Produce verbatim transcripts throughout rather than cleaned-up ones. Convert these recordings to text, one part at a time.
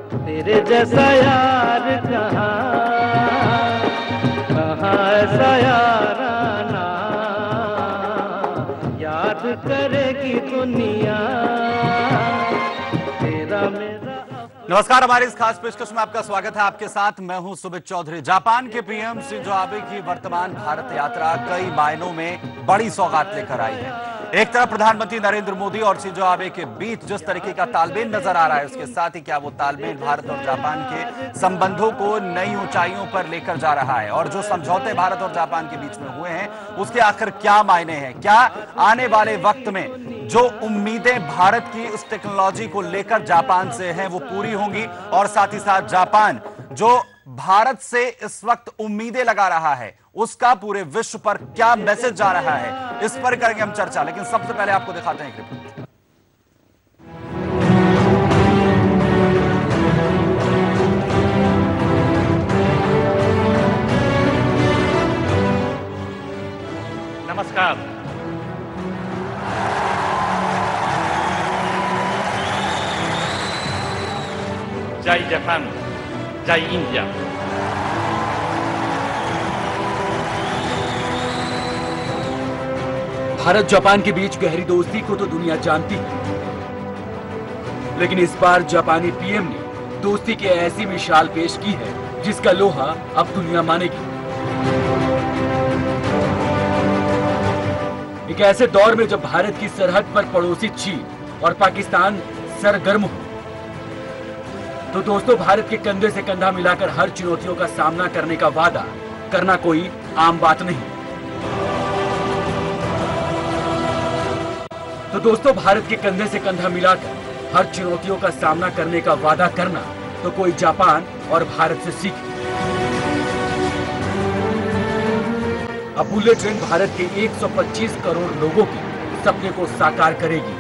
तेरे जैसा यार कहाँ कहाँ ऐसा याराना याद करेगी दुनिया तेरा मेरा। नमस्कार, हमारी इस खास पेशकश में आपका स्वागत है। आपके साथ मैं हूं सुमित चौधरी। जापान के पीएम शिंजो आबे की वर्तमान भारत यात्रा कई मायनों में बड़ी सौगात लेकर आई है। एक तरफ प्रधानमंत्री नरेंद्र मोदी और शिंजो आबे के बीच जिस तरीके का तालमेल नजर आ रहा है, उसके साथ ही क्या वो तालमेल भारत और जापान के संबंधों को नई ऊंचाइयों पर लेकर जा रहा है, और जो समझौते भारत और जापान के बीच में हुए हैं उसके आखिर क्या मायने हैं, क्या आने वाले वक्त में जो उम्मीदें भारत की उस टेक्नोलॉजी को लेकर जापान से हैं वो पूरी होंगी, और साथ ही साथ जापान जो भारत से इस वक्त उम्मीदें लगा रहा है उसका पूरे विश्व पर क्या मैसेज जा रहा है, इस पर करेंगे हम चर्चा। लेकिन सबसे पहले आपको दिखाते हैं एक रिपोर्ट। नमस्कार। जय जापान, जय इंडिया। भारत जापान के बीच गहरी दोस्ती को तो दुनिया जानती है, लेकिन इस बार जापानी पीएम ने दोस्ती की ऐसी मिसाल पेश की है जिसका लोहा अब दुनिया मानेगी। एक ऐसे दौर में जब भारत की सरहद पर पड़ोसी चीन और पाकिस्तान सरगर्म हो, तो दोस्तों भारत के कंधे से कंधा मिलाकर हर चुनौतियों का सामना करने का वादा करना कोई आम बात नहीं। तो दोस्तों भारत के कंधे से कंधा मिलाकर हर चुनौतियों का सामना करने का वादा करना तो कोई जापान और भारत से सीखे। अब बुलेट ट्रेन भारत के एक सौ पच्चीस करोड़ लोगों के सपने को साकार करेगी,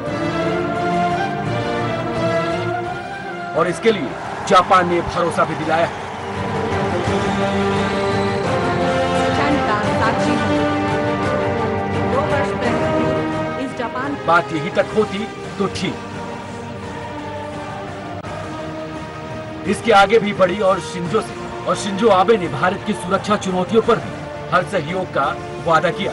और इसके लिए जापान ने भरोसा भी दिलाया है। दो वर्ष पहले इस जापान बात यही तक होती तो ठीक, इसके आगे भी बढ़ी और शिंजो से और शिंजो आबे ने भारत की सुरक्षा चुनौतियों पर भी हर सहयोग का वादा किया।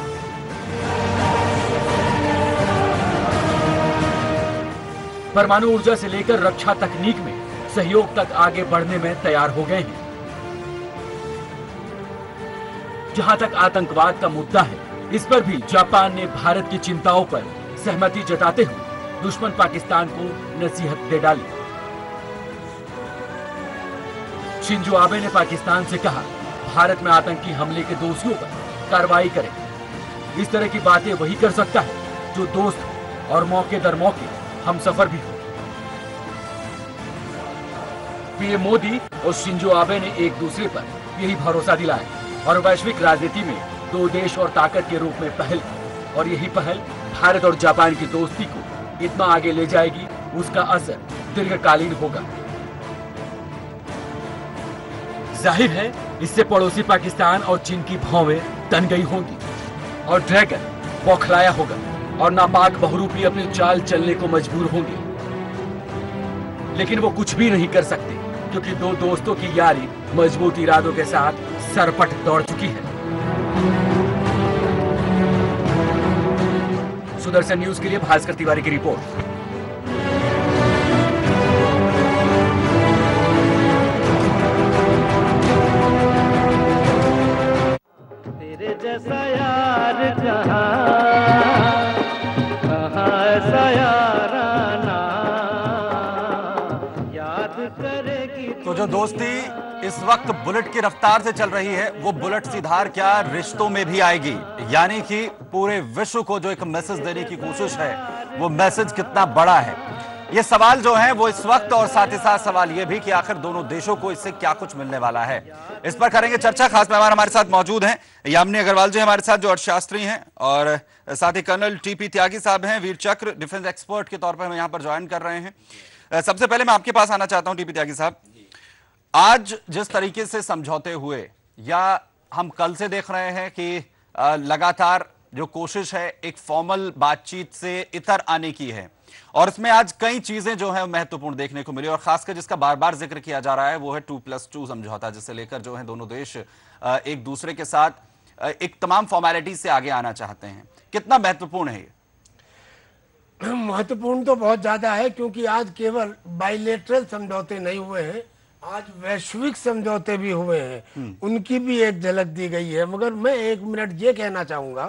परमाणु ऊर्जा से लेकर रक्षा तकनीक में सहयोग तक आगे बढ़ने में तैयार हो गए हैं। जहां तक आतंकवाद का मुद्दा है, इस पर भी जापान ने भारत की चिंताओं पर सहमति जताते हुए दुश्मन पाकिस्तान को नसीहत दे डाली। शिंजो आबे ने पाकिस्तान से कहा, भारत में आतंकी हमले के दोषियों पर कार्रवाई करें। इस तरह की बातें वही कर सकता है जो दोस्त और मौके दर मौके हम सफर भी हो। पीएम मोदी और शिंजो आबे ने एक दूसरे पर यही भरोसा दिलाया और वैश्विक राजनीति में दो देश और ताकत के रूप में पहल की, और यही पहल भारत और जापान की दोस्ती को इतना आगे ले जाएगी, उसका असर दीर्घकालीन होगा। जाहिर है इससे पड़ोसी पाकिस्तान और चीन की भौवें तन गई होंगी और ड्रैगन बौखलाया होगा और नापाक बहुरूपी अपनी चाल चलने को मजबूर होंगे, लेकिन वो कुछ भी नहीं कर सकते क्योंकि दो दोस्तों की यारी मजबूत इरादों के साथ सरपट दौड़ चुकी है। सुदर्शन न्यूज के लिए भास्कर तिवारी की रिपोर्ट। तेरे जैसा यार कहाँ कहाँ ऐसा याराना याद करेगी। तो जो दोस्ती इस वक्त बुलेट की रफ्तार से चल रही है, वो बुलेट सी धार क्या रिश्तों में भी आएगी, यानी कि पूरे विश्व को जो एक मैसेज देने की कोशिश है, वो मैसेज कितना बड़ा है, ये सवाल जो है वो इस वक्त, और साथ ही साथ सवाल ये भी कि आखिर दोनों देशों को इससे क्या कुछ मिलने वाला है, इस पर करेंगे चर्चा। खास मेहमान हमारे साथ मौजूद हैं, यामिनी अग्रवाल जी हमारे साथ जो अर्थशास्त्री हैं, और साथ ही कर्नल टीपी त्यागी साहब हैं, वीर चक्र डिफेंस एक्सपर्ट के तौर पर हम यहाँ पर ज्वाइन कर रहे हैं। सबसे पहले मैं आपके पास आना चाहता हूँ टीपी त्यागी साहब, आज जिस तरीके से समझौते हुए, या हम कल से देख रहे हैं कि लगातार जो कोशिश है एक फॉर्मल बातचीत से इतर आने की है, और इसमें आज कई चीजें जो है महत्वपूर्ण देखने को मिली और खासकर जिसका बार बार जिक्र किया जा रहा है वो है टू प्लस टू समझौता, जिसे लेकर जो है दोनों देश एक दूसरे के साथ एक तमाम फॉर्मेलिटी से आगे आना चाहते हैं। कितना महत्वपूर्ण है ये? महत्वपूर्ण तो बहुत ज्यादा है, क्योंकि आज केवल बाइलेटरल समझौते नहीं हुए हैं, आज वैश्विक समझौते भी हुए हैं, उनकी भी एक झलक दी गई है। मगर मैं एक मिनट ये कहना चाहूंगा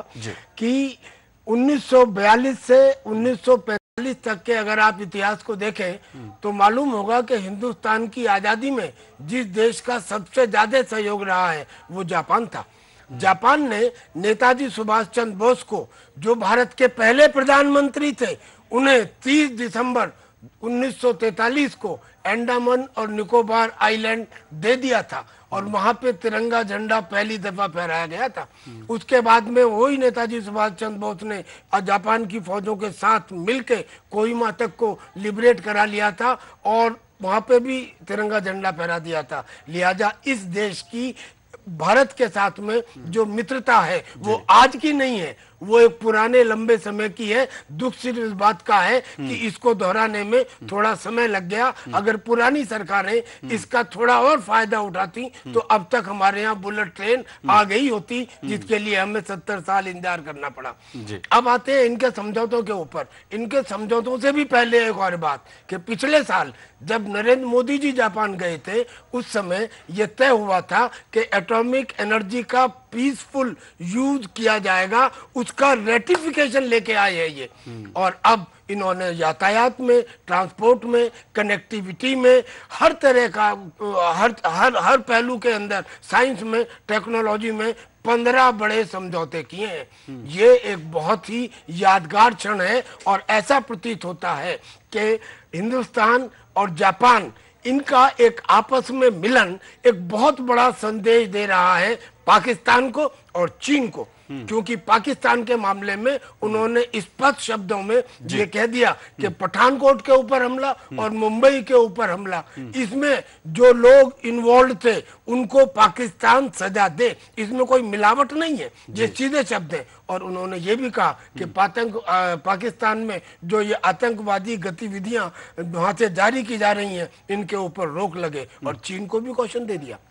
कि उन्नीस सौ बयालीस से उन्नीस सौ पैंतालीस तक के अगर आप इतिहास को देखें तो मालूम होगा कि हिंदुस्तान की आजादी में जिस देश का सबसे ज्यादा सहयोग रहा है वो जापान था। जापान ने नेताजी सुभाष चंद्र बोस को, जो भारत के पहले प्रधानमंत्री थे, उन्हें तीस दिसंबर उन्नीस सौ तैंतालीस को अंडमान और निकोबार आइलैंड दे दिया था और वहां पे तिरंगा झंडा पहली दफा फहराया गया था। उसके बाद में वही नेताजी सुभाष चंद्र बोस ने जापान की फौजों के साथ मिलकर कोहिमा तक को लिबरेट करा लिया था और वहां पे भी तिरंगा झंडा फहरा दिया था। लिहाजा इस देश की भारत के साथ में जो मित्रता है वो आज की नहीं है, वो एक पुराने लंबे समय की है। दुख सिर्फ इस बात का है कि इसको दोहराने में थोड़ा समय लग गया। अगर पुरानी सरकारें इसका थोड़ा और फायदा उठाती तो अब तक हमारे यहाँ बुलेट ट्रेन आ गई होती, जिसके लिए हमें सत्तर साल इंतजार करना पड़ा। अब आते हैं इनके समझौतों के ऊपर। इनके समझौतों से भी पहले एक और बात कि पिछले साल जब नरेंद्र मोदी जी जापान गए थे, उस समय यह तय हुआ था कि एटॉमिक एनर्जी का पीसफुल यूज किया जाएगा, उसका रेटिफिकेशन लेके आए हैं ये। और अब इन्होंने यातायात में, ट्रांसपोर्ट में, कनेक्टिविटी में, हर तरह का हर हर हर पहलू के अंदर, साइंस में, टेक्नोलॉजी में पंद्रह बड़े समझौते किए हैं। ये एक बहुत ही यादगार क्षण है और ऐसा प्रतीत होता है कि हिंदुस्तान और जापान, इनका एक आपस में मिलन एक बहुत बड़ा संदेश दे रहा है पाकिस्तान को और चीन को। क्योंकि पाकिस्तान के मामले में उन्होंने स्पष्ट शब्दों में ये कह दिया कि पठानकोट के ऊपर हमला और मुंबई के ऊपर हमला, इसमें जो लोग इन्वॉल्व थे उनको पाकिस्तान सजा दे, इसमें कोई मिलावट नहीं है, ये सीधे शब्द है। और उन्होंने ये भी कहा कि पातंक पाकिस्तान में जो ये आतंकवादी गतिविधियां वहां से जारी की जा रही हैं, इनके ऊपर रोक लगे। और चीन को भी क्वेश्चन दे दिया।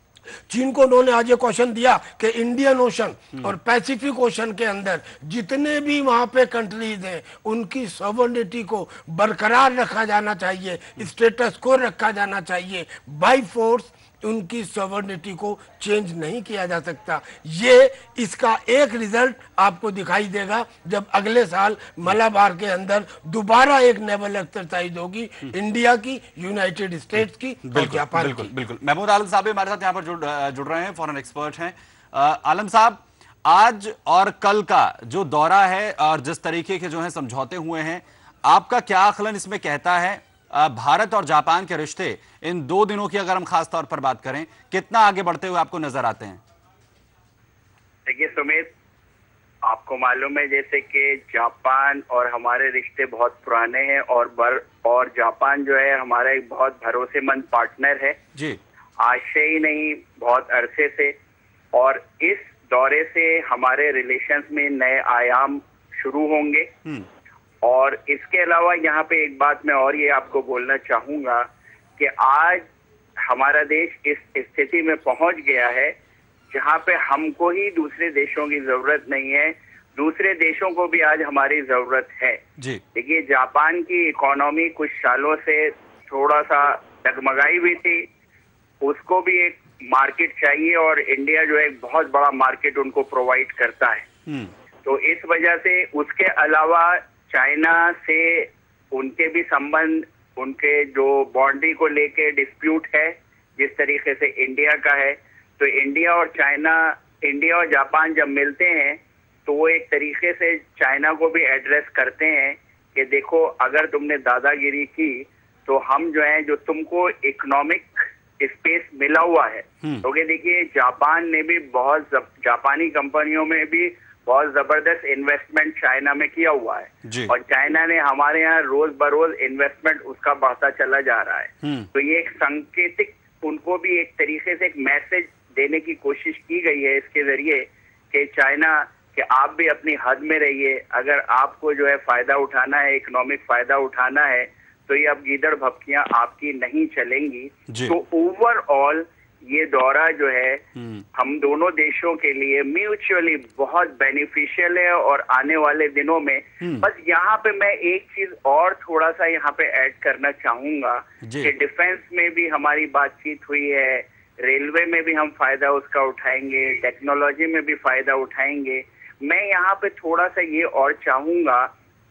चीन को उन्होंने आज ये क्वेश्चन दिया कि इंडियन ओशन और पैसिफिक ओशन के अंदर जितने भी वहां पे कंट्रीज हैं, उनकी सॉवरेनिटी को बरकरार रखा जाना चाहिए, स्टेटस को रखा जाना चाहिए, बाय फोर्स उनकी सॉवरेनिटी को चेंज नहीं किया जा सकता। ये इसका एक रिजल्ट आपको दिखाई देगा जब अगले साल मलाबार के अंदर दोबारा एक नेवल एक्सरसाइज होगी, इंडिया की, यूनाइटेड स्टेट्स की और जापान बिल्कुल, की। बिल्कुल। महमूद आलम साहब भी हमारे साथ यहाँ पर जुड़ जुड़ रहे हैं, फॉरेन एक्सपर्ट हैं। आलम साहब, आज और कल का जो दौरा है और जिस तरीके के जो है समझौते हुए हैं, आपका क्या आकलन इसमें कहता है भारत और जापान के रिश्ते इन दो दिनों की अगर हम खास तौर पर बात करें, कितना आगे बढ़ते हुए आपको नजर आते हैं? देखिए सुमित, आपको मालूम है जैसे कि जापान और हमारे रिश्ते बहुत पुराने हैं और बर और जापान जो है हमारा एक बहुत भरोसेमंद पार्टनर है जी, आज से ही नहीं बहुत अरसे से। और इस दौरे से हमारे रिलेशंस में नए आयाम शुरू होंगे। और इसके अलावा यहाँ पे एक बात मैं और ये आपको बोलना चाहूंगा कि आज हमारा देश इस स्थिति में पहुंच गया है जहाँ पे हमको ही दूसरे देशों की जरूरत नहीं है, दूसरे देशों को भी आज हमारी जरूरत है जी। देखिए, जापान की इकोनॉमी कुछ सालों से थोड़ा सा डगमगाई हुई थी, उसको भी एक मार्केट चाहिए और इंडिया जो है एक बहुत बड़ा मार्केट उनको प्रोवाइड करता है। तो इस वजह से, उसके अलावा चाइना से उनके भी संबंध, उनके जो बाउंड्री को लेके डिस्प्यूट है जिस तरीके से इंडिया का है, तो इंडिया और चाइना, इंडिया और जापान जब मिलते हैं तो वो एक तरीके से चाइना को भी एड्रेस करते हैं कि देखो, अगर तुमने दादागिरी की तो हम जो है, जो तुमको इकोनॉमिक स्पेस मिला हुआ है, क्योंकि देखिए जापान ने भी बहुत, जापानी कंपनियों में भी बहुत जबरदस्त इन्वेस्टमेंट चाइना में किया हुआ है और चाइना ने हमारे यहाँ रोज बरोज इन्वेस्टमेंट उसका बढ़ता चला जा रहा है। तो ये एक सांकेतिक, उनको भी एक तरीके से एक मैसेज देने की कोशिश की गई है इसके जरिए कि चाइना कि आप भी अपनी हद में रहिए। अगर आपको जो है फायदा उठाना है, इकोनॉमिक फायदा उठाना है, तो ये अब गीदड़ भपकियां आपकी नहीं चलेंगी। तो ओवरऑल ये दौरा जो है हम दोनों देशों के लिए म्यूचुअली बहुत बेनिफिशियल है। और आने वाले दिनों में बस यहाँ पे मैं एक चीज और थोड़ा सा यहाँ पे ऐड करना चाहूंगा कि डिफेंस में भी हमारी बातचीत हुई है, रेलवे में भी हम फायदा उसका उठाएंगे, टेक्नोलॉजी में भी फायदा उठाएंगे। मैं यहाँ पे थोड़ा सा ये और चाहूंगा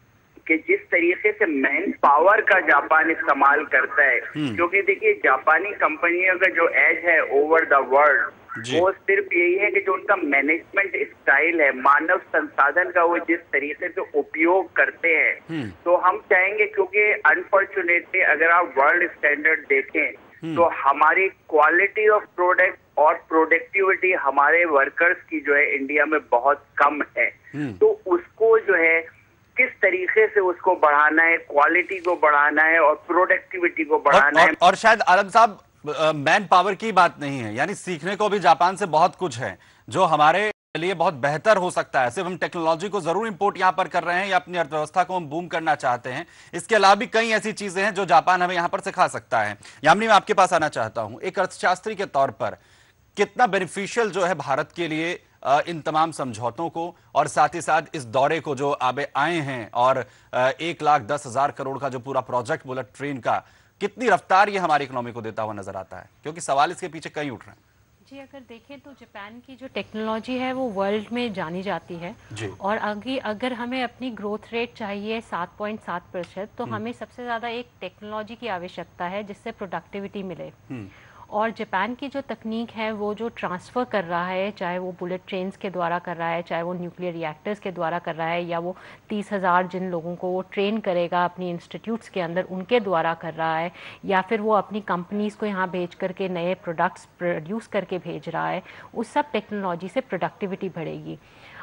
कि जिस तरीके से मैन पावर का जापान इस्तेमाल करता है, क्योंकि देखिए जापानी कंपनियों का जो एज है ओवर द वर्ल्ड वो सिर्फ यही है कि जो उनका मैनेजमेंट स्टाइल है, मानव संसाधन का वो जिस तरीके से उपयोग करते हैं। तो हम चाहेंगे, क्योंकि अनफॉर्चुनेटली अगर आप वर्ल्ड स्टैंडर्ड देखें तो हमारी क्वालिटी ऑफ प्रोडक्ट और प्रोडक्टिविटी हमारे वर्कर्स की जो है इंडिया में बहुत कम है। तो उसको जो है किस तरीके से उसको बढ़ाना है, क्वालिटी को बढ़ाना है और प्रोडक्टिविटी को बढ़ाना और, और, है। और शायद आलम साहब मैन पावर की बात नहीं है, यानी सीखने को भी जापान से बहुत कुछ है जो हमारे लिए बहुत बेहतर हो सकता है। सिर्फ हम टेक्नोलॉजी को जरूर इंपोर्ट यहाँ पर कर रहे हैं या अपनी अर्थव्यवस्था को हम बूम करना चाहते हैं, इसके अलावा भी कई ऐसी चीजें हैं जो जापान हमें यहाँ पर सिखा सकता है। यामिनी, मैं आपके पास आना चाहता हूं, एक अर्थशास्त्री के तौर पर कितना बेनिफिशियल जो है भारत के लिए इन तमाम समझौतों को, और साथ ही साथ इस दौरे को जो आबे आए हैं, और एक लाख दस हजार करोड़ का जो पूरा प्रोजेक्ट बुलेट ट्रेन का, कितनी रफ्तार ये हमारी इकोनॉमी को देता हुआ नजर आता है? क्योंकि सवाल इसके पीछे कई उठ रहे हैं। जी, अगर देखें तो जापान की जो टेक्नोलॉजी है वो वर्ल्ड में जानी जाती है जी। और आगे अगर हमें अपनी ग्रोथ रेट चाहिए सात पॉइंट सात प्रतिशत, तो हमें सबसे ज़्यादा एक टेक्नोलॉजी की आवश्यकता है जिससे प्रोडक्टिविटी मिले। और जापान की जो तकनीक है वो जो ट्रांसफ़र कर रहा है, चाहे वो बुलेट ट्रेन्स के द्वारा कर रहा है, चाहे वो न्यूक्लियर रिएक्टर्स के द्वारा कर रहा है, या वो तीस हज़ार जिन लोगों को वो ट्रेन करेगा अपनी इंस्टीट्यूट्स के अंदर उनके द्वारा कर रहा है, या फिर वो अपनी कंपनीज़ को यहाँ भेज करके नए प्रोडक्ट्स प्रोड्यूस करके भेज रहा है, उस सब टेक्नोलॉजी से प्रोडक्टिविटी बढ़ेगी।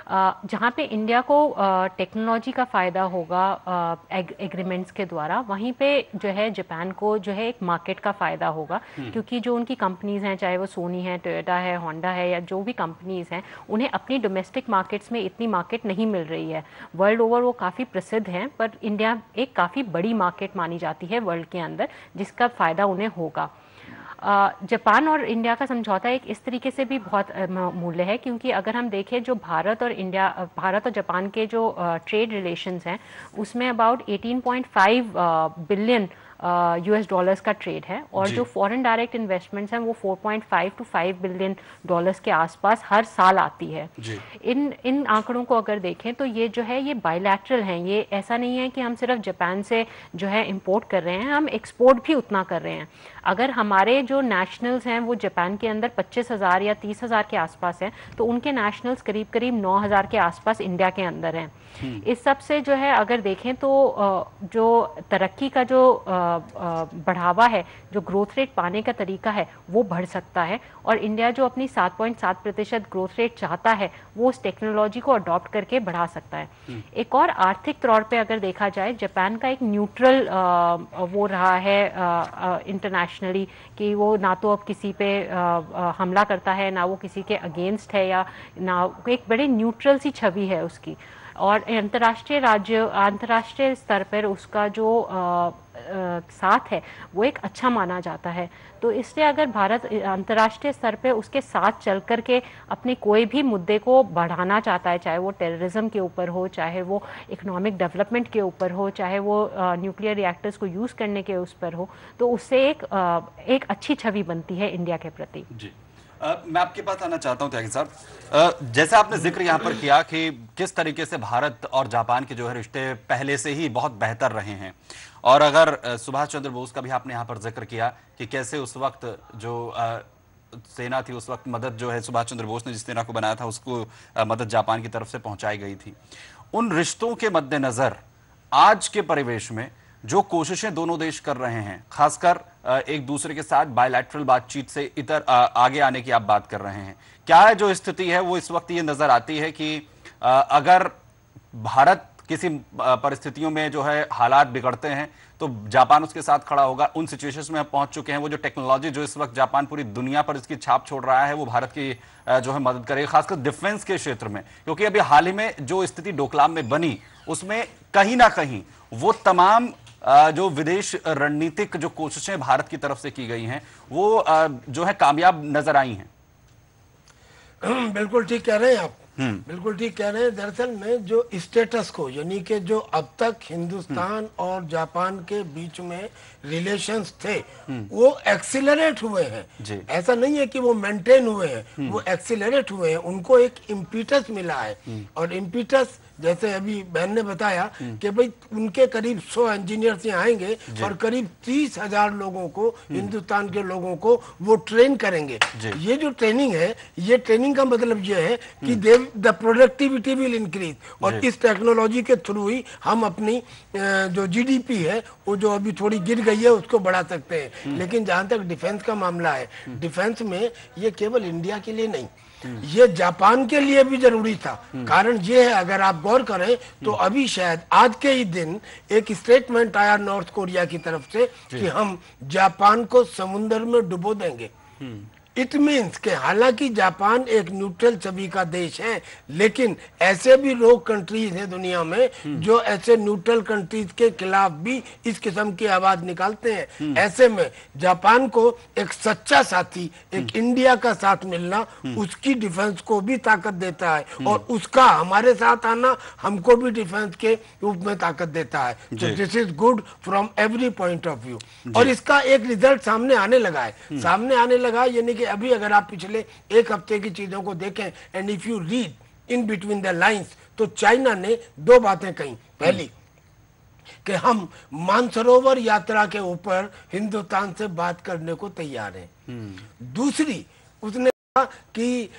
जहाँ पे इंडिया को टेक्नोलॉजी का फ़ायदा होगा एग्रीमेंट्स के द्वारा, वहीं पे जो है जापान को जो है एक मार्केट का फ़ायदा होगा, क्योंकि जो उनकी कंपनीज़ हैं, चाहे वो सोनी है, टोयोटा है, होंडा है, या जो भी कंपनीज़ हैं, उन्हें अपनी डोमेस्टिक मार्केट्स में इतनी मार्केट नहीं मिल रही है। वर्ल्ड ओवर वो काफ़ी प्रसिद्ध हैं, पर इंडिया एक काफ़ी बड़ी मार्केट मानी जाती है वर्ल्ड के अंदर, जिसका फ़ायदा उन्हें होगा। जापान और इंडिया का समझौता एक इस तरीके से भी बहुत मूल्य है, क्योंकि अगर हम देखें जो भारत और इंडिया भारत और जापान के जो ट्रेड रिलेशंस हैं उसमें अबाउट अठारह पॉइंट पाँच बिलियन यूएस डॉलर्स का ट्रेड है, और जो फॉरेन डायरेक्ट इन्वेस्टमेंट्स हैं वो चार पॉइंट पाँच टू पाँच बिलियन डॉलर्स के आसपास हर साल आती है। इन इन आंकड़ों को अगर देखें तो ये जो है ये बायलैटरल हैं, ये ऐसा नहीं है कि हम सिर्फ जापान से जो है इंपोर्ट कर रहे हैं, हम एक्सपोर्ट भी उतना कर रहे हैं। अगर हमारे जो नेशनल्स हैं वो जापान के अंदर पच्चीस हज़ार या तीस हज़ार के आसपास हैं, तो उनके नेशनल्स करीब करीब नौ हज़ार के आसपास इंडिया के अंदर हैं। इस सब से जो है अगर देखें तो जो तरक्की का जो बढ़ावा है, जो ग्रोथ रेट पाने का तरीका है वो बढ़ सकता है, और इंडिया जो अपनी सात पॉइंट सात प्रतिशत ग्रोथ रेट चाहता है वो उस टेक्नोलॉजी को अडॉप्ट करके बढ़ा सकता है। एक और आर्थिक तौर पे अगर देखा जाए, जापान का एक न्यूट्रल वो रहा है इंटरनेशनली, कि वो ना तो अब किसी पे हमला करता है, ना वो किसी के अगेंस्ट है, या ना एक बड़े न्यूट्रल सी छवि है उसकी। और अंतर्राष्ट्रीय राज्य अंतर्राष्ट्रीय स्तर पर उसका जो आ, आ, साथ है वो एक अच्छा माना जाता है। तो इसलिए अगर भारत अंतर्राष्ट्रीय स्तर पे उसके साथ चल कर के अपने कोई भी मुद्दे को बढ़ाना चाहता है, चाहे वो टेररिज्म के ऊपर हो, चाहे वो इकोनॉमिक डेवलपमेंट के ऊपर हो, चाहे वो न्यूक्लियर रिएक्टर्स को यूज़ करने के उस पर हो, तो उससे एक आ, एक अच्छी छवि बनती है इंडिया के प्रति। जी। Uh, मैं आपके पास आना चाहता हूं त्यागी साहब, uh, जैसे आपने जिक्र यहां पर किया कि किस तरीके से भारत और जापान के जो है रिश्ते पहले से ही बहुत बेहतर रहे हैं, और अगर uh, सुभाष चंद्र बोस का भी आपने यहां पर जिक्र किया कि कैसे उस वक्त जो uh, सेना थी, उस वक्त मदद जो है सुभाष चंद्र बोस ने जिस सेना को बनाया था उसको uh, मदद जापान की तरफ से पहुंचाई गई थी। उन रिश्तों के मद्देनजर आज के परिवेश में जो कोशिशें दोनों देश कर रहे हैं, खासकर एक दूसरे के साथ बायलैटरल बातचीत से इतर आगे आने की आप बात कर रहे हैं, क्या है जो स्थिति है वो इस वक्त ये नजर आती है कि अगर भारत किसी परिस्थितियों में जो है हालात बिगड़ते हैं तो जापान उसके साथ खड़ा होगा। उन सिचुएशंस में हम पहुंच चुके हैं। वो जो टेक्नोलॉजी जो इस वक्त जापान पूरी दुनिया पर इसकी छाप छोड़ रहा है वो भारत की जो है मदद करेगा, खासकर डिफेंस के क्षेत्र में, क्योंकि अभी हाल ही में जो स्थिति डोकलाम में बनी उसमें कहीं ना कहीं वो तमाम जो विदेश रणनीतिक जो कोशिशें भारत की तरफ से की गई हैं वो जो है कामयाब नजर आई हैं। बिल्कुल ठीक कह रहे हैं आप, बिल्कुल ठीक कह रहे हैं। दरअसल में जो स्टेटस को, यानी कि जो अब तक हिंदुस्तान और जापान के बीच में रिलेशंस थे वो एक्सिलरेट हुए हैं। ऐसा नहीं है कि वो मेंटेन हुए हैं, वो एक्सिलरेट हुए हैं। उनको एक इम्पीटस मिला है, और इम्पीटस जैसे अभी बहन ने बताया कि भाई उनके करीब सौ इंजीनियर्स यहाँ आएंगे और करीब तीस हजार लोगों को, हिंदुस्तान के लोगों को वो ट्रेन करेंगे। ये जो ट्रेनिंग है, ये ट्रेनिंग का मतलब ये है कि द प्रोडक्टिविटी विल इंक्रीज, और इस टेक्नोलॉजी के थ्रू ही हम अपनी जो जीडीपी है वो जो अभी थोड़ी गिर गई है उसको बढ़ा सकते हैं। लेकिन जहां तक डिफेंस का मामला है, डिफेंस में ये केवल इंडिया के लिए नहीं, ये जापान के लिए भी जरूरी था। कारण ये है, अगर आप गौर करें तो अभी शायद आज के ही दिन एक स्टेटमेंट आया नॉर्थ कोरिया की तरफ से कि हम जापान को समुद्र में डुबो देंगे। इट मीन्स के हालांकि जापान एक न्यूट्रल छवि का देश है, लेकिन ऐसे भी लोग कंट्रीज हैं दुनिया में जो ऐसे न्यूट्रल कंट्रीज के खिलाफ भी इस किस्म की आवाज निकालते हैं। ऐसे में जापान को एक सच्चा साथी, एक इंडिया का साथ मिलना उसकी डिफेंस को भी ताकत देता है, और उसका हमारे साथ आना हमको भी डिफेंस के रूप में ताकत देता है। तो this is good from every point of view. और इसका एक रिजल्ट सामने आने लगा है, सामने आने लगा यानी कि अभी अगर आप पिछले एक हफ्ते की चीजों को देखें, and if you read in between the lines, तो चाइना ने दो बातें कही। पहली कि हम मानसरोवर यात्रा के ऊपर हिंदुस्तान से बात करने को तैयार हैं। दूसरी उसने कहा कि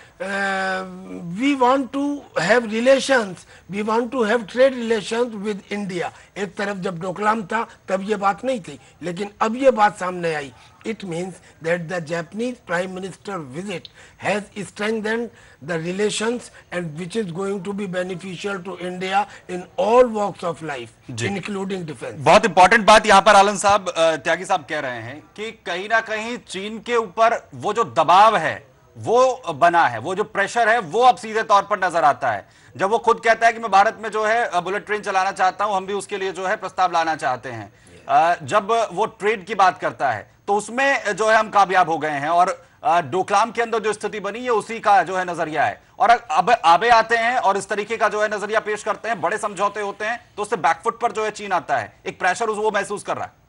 we want to have relations, we want to have trade relations with India. एक तरफ जब डोकलाम था तब ये बात नहीं थी, लेकिन अब ये बात सामने आई। It means that the Japanese Prime Minister visit has strengthened the relations, and which is going to be beneficial to India in all walks of life, including defense. बहुत इंपॉर्टेंट बात यहाँ पर आलम साहब, त्यागी साहब कह रहे हैं कि कहीं ना कहीं चीन के ऊपर वो जो दबाव है वो बना है, वो जो प्रेशर है वो अब सीधे तौर पर नजर आता है। जब वो खुद कहता है कि मैं भारत में जो है बुलेट ट्रेन चलाना चाहता हूं, हम भी उसके लिए जो है प्रस्ताव लाना चाहते हैं, जब वो ट्रेड की बात करता है तो उसमें जो है हम कामयाब हो गए हैं, और डोकलाम के अंदर जो स्थिति बनी है उसी का जो है नजरिया है। और अब आबे आते हैं और इस तरीके का जो है नजरिया पेश करते हैं, बड़े समझौते होते हैं, तो उससे बैकफुट पर जो है चीन आता है, एक प्रेशर वो महसूस कर रहा है।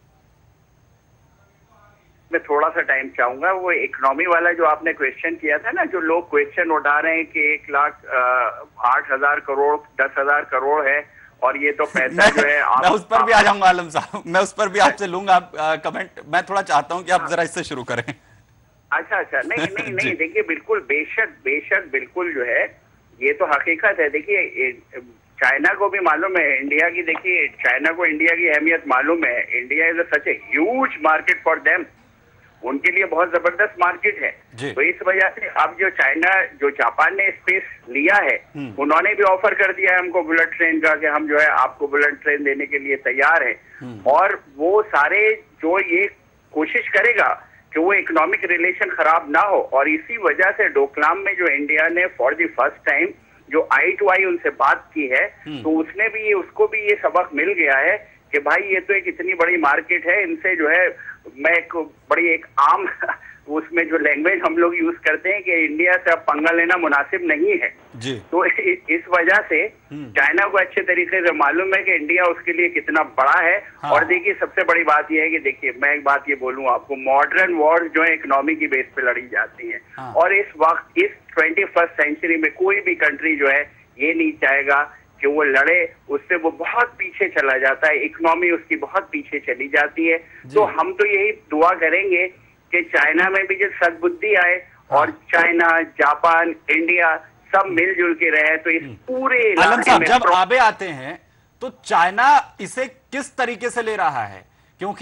मैं थोड़ा सा टाइम चाहूंगा। वो इकोनॉमी वाला जो आपने क्वेश्चन किया था ना, जो लोग क्वेश्चन उठा रहे हैं कि एक लाख आठ हजार करोड़ दस हजार करोड़ है और ये तो पैसा जो है आप, मैं उस पर भी आ जाऊंगा आलम साहब, मैं उस पर भी आपसे लूंगा आप कमेंट। मैं थोड़ा चाहता हूं कि आप जरा इससे शुरू करें। अच्छा अच्छा, नहीं नहीं नहीं, देखिए बिल्कुल बेशक बेशक बिल्कुल जो है ये तो हकीकत है। देखिए चाइना को भी मालूम है इंडिया की, देखिए चाइना को इंडिया की अहमियत मालूम है। India is such a huge market for them, उनके लिए बहुत जबरदस्त मार्केट है। तो इस वजह से अब जो चाइना, जो जापान ने स्पेस लिया है, उन्होंने भी ऑफर कर दिया है हमको बुलेट ट्रेन का कि हम जो है आपको बुलेट ट्रेन देने के लिए तैयार है। और वो सारे जो ये कोशिश करेगा कि वो इकोनॉमिक रिलेशन खराब ना हो, और इसी वजह से डोकलाम में जो इंडिया ने फॉर द फर्स्ट टाइम जो आई टू आई उनसे बात की है, तो उसने भी ये उसको भी ये सबक मिल गया है कि भाई ये तो एक इतनी बड़ी मार्केट है, इनसे जो है मैं एक बड़ी एक आम उसमें जो लैंग्वेज हम लोग यूज करते हैं कि इंडिया से अब पंगा लेना मुनासिब नहीं है जी। तो इस वजह से चाइना को अच्छे तरीके से मालूम है कि इंडिया उसके लिए कितना बड़ा है। हाँ। और देखिए सबसे बड़ी बात यह है कि देखिए मैं एक बात ये बोलूं आपको, मॉडर्न वॉर्स जो है इकोनॉमी की बेस पे लड़ी जाती है। हाँ। और इस वक्त इस ट्वेंटी फर्स्ट सेंचुरी में कोई भी कंट्री जो है ये नहीं चाहेगा कि वो लड़े, उससे वो बहुत पीछे चला जाता है, इकोनॉमी उसकी बहुत पीछे चली जाती है। तो हम तो यही दुआ करेंगे कि चाइना में भी जो सद्बुद्धि आए, हाँ। और चाइना, जापान, इंडिया सब मिलजुल के रहे, तो इस पूरे इलाके में जब आबे आते हैं तो चाइना इसे किस तरीके से ले रहा है? क्योंकि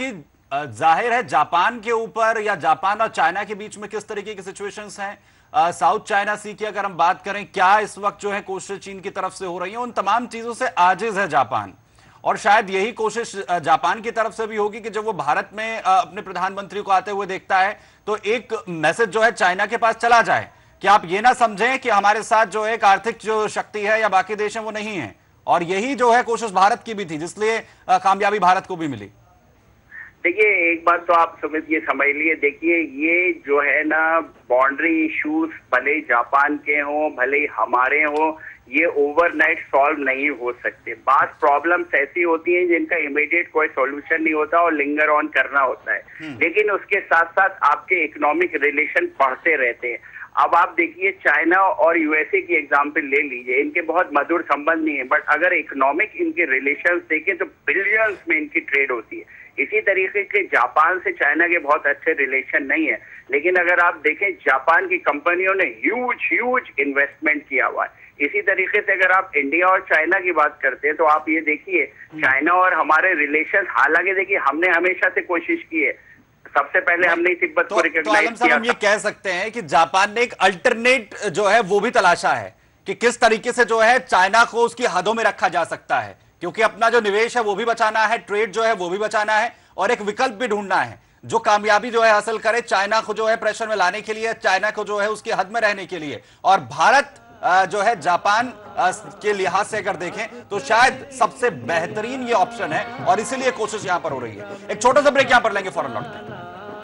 अ, जाहिर है जापान के ऊपर या जापान और चाइना के बीच में किस तरीके की सिचुएशंस हैं, अ, साउथ चाइना सी की अगर हम बात करें, क्या इस वक्त जो है कोशिश चीन की तरफ से हो रही है, उन तमाम चीजों से आजिज है जापान। और शायद यही कोशिश अ, जापान की तरफ से भी होगी कि जब वो भारत में अ, अपने प्रधानमंत्री को आते हुए देखता है तो एक मैसेज जो है चाइना के पास चला जाए कि आप ये ना समझें कि हमारे साथ जो एक आर्थिक जो शक्ति है या बाकी देश है वो नहीं है। और यही जो है कोशिश भारत की भी थी, जिसलिए अ, कामयाबी भारत को भी मिली। देखिए, एक बात तो आप सुमित ये समझ लिए, देखिए ये जो है ना बाउंड्री इश्यूज भले ही जापान के हों भले ही हमारे हों, ये ओवरनाइट सॉल्व नहीं हो सकते। बात प्रॉब्लम्स ऐसी होती हैं जिनका इमीडिएट कोई सॉल्यूशन नहीं होता और लिंगर ऑन करना होता है, लेकिन उसके साथ साथ आपके इकोनॉमिक रिलेशन बढ़ते रहते हैं। अब आप देखिए चाइना और यूएसए की एग्जांपल ले लीजिए, इनके बहुत मधुर संबंध नहीं है, बट अगर इकोनॉमिक इनके रिलेशंस देखें तो बिलियंस में इनकी ट्रेड होती है। इसी तरीके के जापान से चाइना के बहुत अच्छे रिलेशन नहीं है, लेकिन अगर आप देखें जापान की कंपनियों ने ह्यूज ह्यूज इन्वेस्टमेंट किया हुआ है। इसी तरीके से अगर आप इंडिया और चाइना की बात करते हैं तो आप ये देखिए चाइना और हमारे रिलेशन, हालांकि देखिए हमने हमेशा से कोशिश की है, सबसे पहले हमने तिब्बत तो, को तो रिकॉग्नाइज किया। हम ये कह सकते हैं कि जापान ने एक अल्टरनेट जो है वो भी तलाशा है कि किस तरीके से जो है चाइना को उसकी हदों में रखा जा सकता है, क्योंकि अपना जो निवेश है वो भी बचाना है, ट्रेड जो है वो भी बचाना है और एक विकल्प भी ढूंढना है जो कामयाबी जो है हासिल करे चाइना को जो है प्रेशर में लाने के लिए, चाइना को जो है उसकी हद में रहने के लिए। और भारत जो है जापान के लिहाज से अगर देखें तो शायद सबसे बेहतरीन ये ऑप्शन है और इसीलिए कोशिश यहां पर हो रही है। एक छोटा सा ब्रेक यहां पर लेंगे, फौरन लौटते हैं।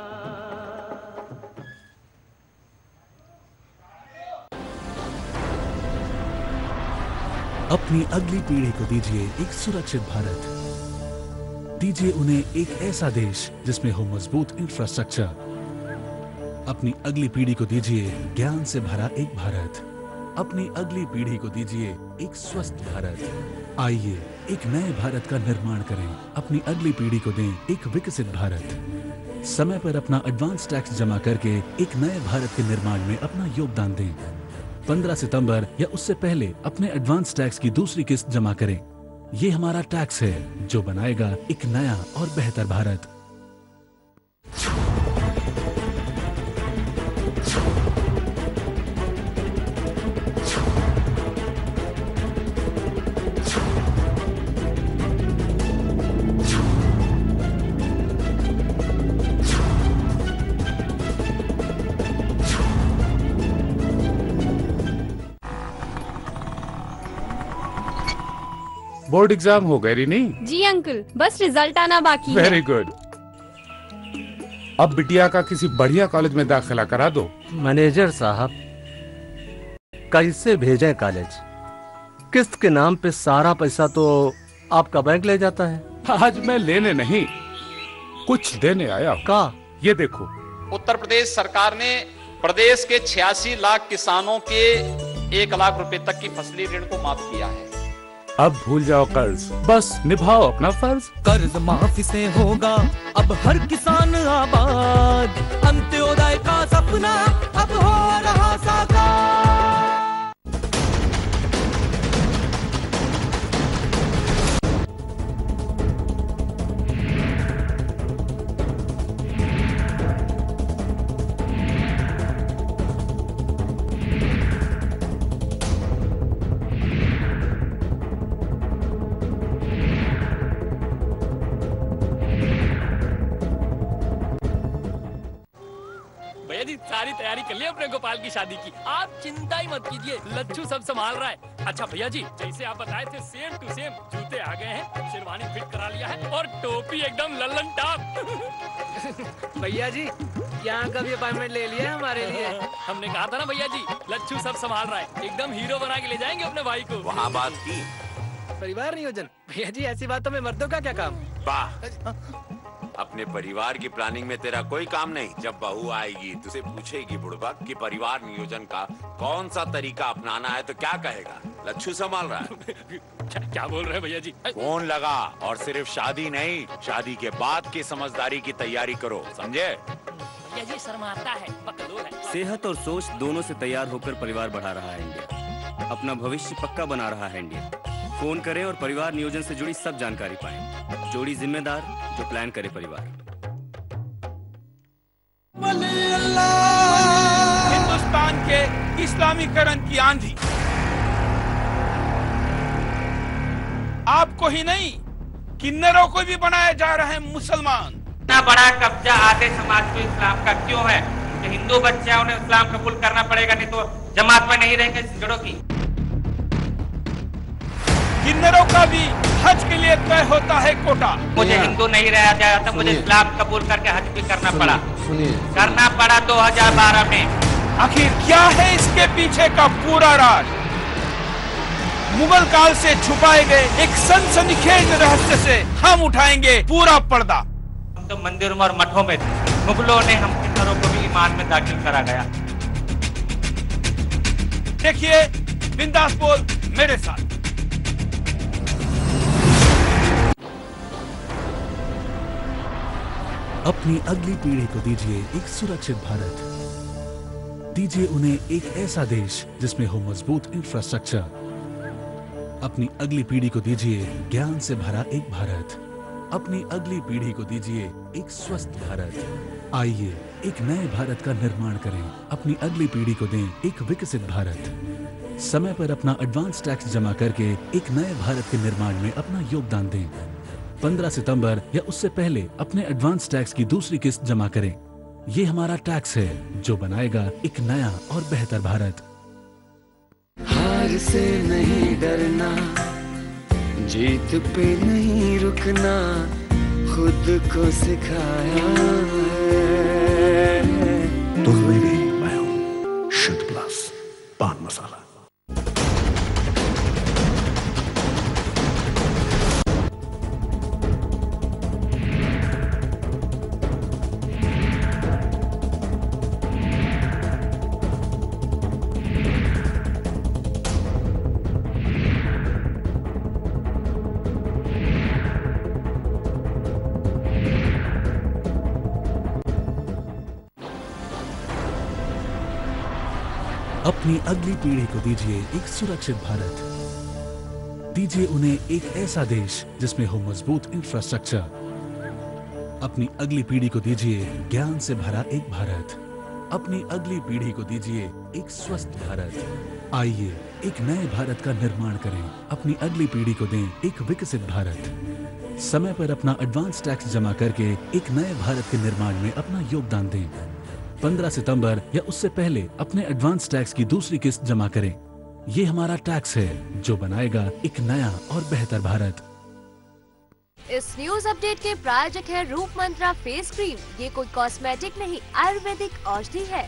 अपनी अगली पीढ़ी को दीजिए एक सुरक्षित भारत, दीजिए उन्हें एक ऐसा देश जिसमें हो मजबूत इंफ्रास्ट्रक्चर। अपनी अगली पीढ़ी को दीजिए ज्ञान से भरा एक भारत, अपनी अगली पीढ़ी को दीजिए एक स्वस्थ भारत। आइए एक नए भारत का निर्माण करें, अपनी अगली पीढ़ी को दें एक विकसित भारत। समय पर अपना एडवांस टैक्स जमा करके एक नए भारत के निर्माण में अपना योगदान दें। पंद्रह सितंबर या उससे पहले अपने एडवांस टैक्स की दूसरी किस्त जमा करें। ये हमारा टैक्स है जो बनाएगा एक नया और बेहतर भारत। बोर्ड एग्जाम हो गए री नहीं? जी अंकल, बस रिजल्ट आना बाकी है। Very good. अब बिटिया का किसी बढ़िया कॉलेज में दाखिला करा दो। मैनेजर साहब, कैसे भेजें कॉलेज? किस्त के नाम पे सारा पैसा तो आपका बैंक ले जाता है। आज मैं लेने नहीं, कुछ देने आया हूं। का? ये देखो, उत्तर प्रदेश सरकार ने प्रदेश के छियासी लाख किसानों के एक लाख रुपए तक की फसली ऋण को माफ किया है। अब भूल जाओ कर्ज, बस निभाओ अपना फर्ज। कर्ज माफी से होगा अब हर किसान आबाद, अंत्योदय का सपना अब हो रहा साकार। सारी तैयारी कर ली अपने गोपाल की शादी की, आप चिंता ही मत कीजिए, लच्छू सब संभाल रहा है। अच्छा भैया जी, जैसे आप बताए थे सेम टू सेम जूते आ गए हैं, शेरवानी फिट करा लिया है और टोपी एकदम लल्लन टॉप। भैया जी यहाँ का भी अपॉइंटमेंट ले लिया है हमारे लिए। हमने कहा था ना भैया जी, लच्छू सब संभाल रहा है, एकदम हीरो बना के ले जाएंगे अपने भाई को। वहाँ बात की परिवार नियोजन। भैया जी ऐसी बातों में मर्दों का क्या काम? वाह, अपने परिवार की प्लानिंग में तेरा कोई काम नहीं। जब बहू आएगी तुझसे पूछेगी बुड़बक कि परिवार नियोजन का कौन सा तरीका अपनाना है तो क्या कहेगा? लच्छू संभाल रहा है। क्या, क्या बोल रहे हैं भैया जी? फोन लगा और सिर्फ शादी नहीं, शादी के बाद की समझदारी की तैयारी करो, समझे? भैया जी शर्माता है, बकलोल है। सेहत और सोच दोनों से तैयार होकर परिवार बढ़ा रहा है इंडिया, अपना भविष्य पक्का बना रहा है इंडिया। फोन करें और परिवार नियोजन से जुड़ी सब जानकारी पाएं। जोड़ी जिम्मेदार जो प्लान करे परिवार। हिंदुस्तान के इस्लामीकरण की आंधी आपको ही नहीं किन्नरों को भी बनाया जा रहा है मुसलमान। इतना बड़ा कब्जा आधे समाज को इस्लाम का क्यों है? जो हिंदू बच्चे हैं उन्हें इस्लाम कबूल करना पड़ेगा, नहीं तो जमात में नहीं रहेंगे झगड़ों की। किन्नरों का भी हज के लिए तय होता है कोटा। मुझे हिंदू नहीं रहा जाता, मुझे इस्लाम कबूल करके हज भी करना पड़ा। करना पड़ा दो हजार बारह में। आखिर क्या है इसके पीछे का पूरा राज? मुगल काल से छुपाए गए एक सनसनीखेज रहस्य से हम उठाएंगे पूरा पर्दा। हम तो मंदिरों और मठों में थे, मुगलों ने हम किन्नरों को भी ईमान में दाखिल करा गया। देखिए बिंदास बोल मेरे साथ। अपनी अगली पीढ़ी को दीजिए एक सुरक्षित भारत। दीजिए उन्हें एक ऐसा देश जिसमें हो मजबूत इंफ्रास्ट्रक्चर। अपनी अगली पीढ़ी को दीजिए ज्ञान से भरा एक भारत। अपनी अगली पीढ़ी को दीजिए एक स्वस्थ भारत। आइए एक नए भारत का निर्माण करें। अपनी अगली पीढ़ी को दें एक विकसित भारत। समय पर अपना एडवांस टैक्स जमा करके एक नए भारत के निर्माण में अपना योगदान दें। पंद्रह सितंबर या उससे पहले अपने एडवांस टैक्स की दूसरी किस्त जमा करें। ये हमारा टैक्स है जो बनाएगा एक नया और बेहतर भारत। हार से नहीं डरना, जीत पे नहीं रुकना, खुद को सिखाया है। तुम मेरी, मैं हूँ शुद्ध प्लस पान मसाला। अपनी अगली पीढ़ी को दीजिए एक सुरक्षित भारत। दीजिए उन्हें एक ऐसा देश जिसमें हो मजबूत इंफ्रास्ट्रक्चर। अपनी अगली पीढ़ी को दीजिए ज्ञान से भरा एक भारत। अपनी अगली पीढ़ी को दीजिए एक स्वस्थ भारत। आइए एक नए भारत का निर्माण करें। अपनी अगली पीढ़ी को दें एक विकसित भारत। समय पर अपना एडवांस टैक्स जमा करके एक नए भारत के निर्माण में अपना योगदान दें। पंद्रह सितंबर या उससे पहले अपने एडवांस टैक्स की दूसरी किस्त जमा करें। ये हमारा टैक्स है जो बनाएगा एक नया और बेहतर भारत। इस न्यूज अपडेट के प्रायोजक है रूप मंत्रा फेस क्रीम। ये कोई कॉस्मेटिक नहीं, आयुर्वेदिक औषधि है।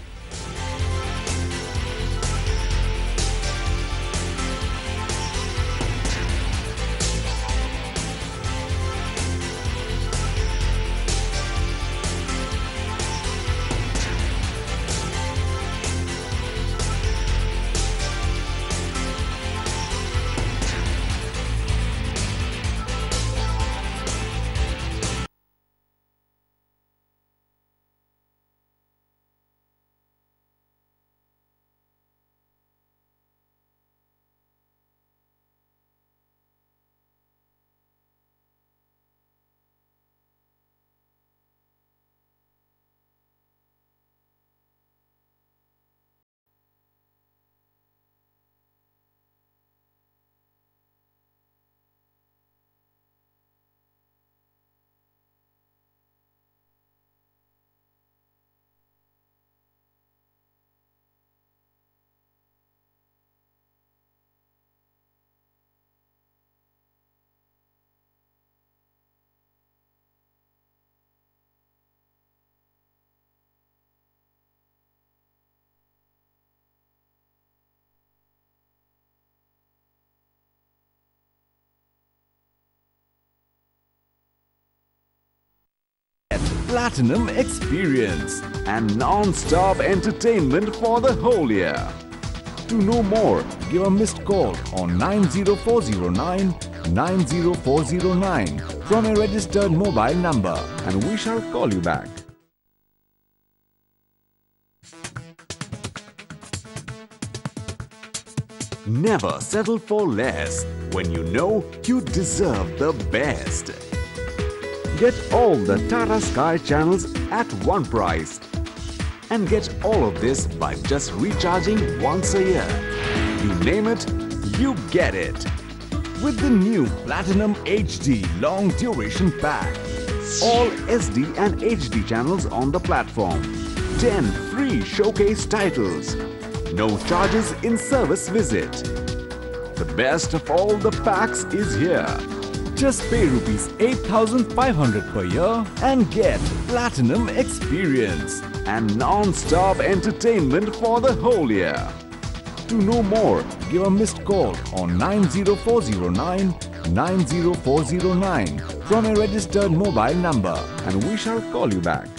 Platinum experience and non-stop entertainment for the whole year. To know more, give a missed call on nine zero four zero nine nine zero four zero nine from a registered mobile number and we shall call you back. Never settle for less when you know you deserve the best. Get all the Tata Sky channels at one price. And get all of this by just recharging once a year. You name it, you get it. With the new Platinum H D Long Duration Pack. All S D and H D channels on the platform. ten free showcase titles. No charges in service visit. The best of all the packs is here. Just pay rupees eight thousand five hundred per year and get Platinum Experience and non-stop entertainment for the whole year. To know more, give a missed call on nine zero four zero nine nine zero four zero nine from a registered mobile number and we shall call you back.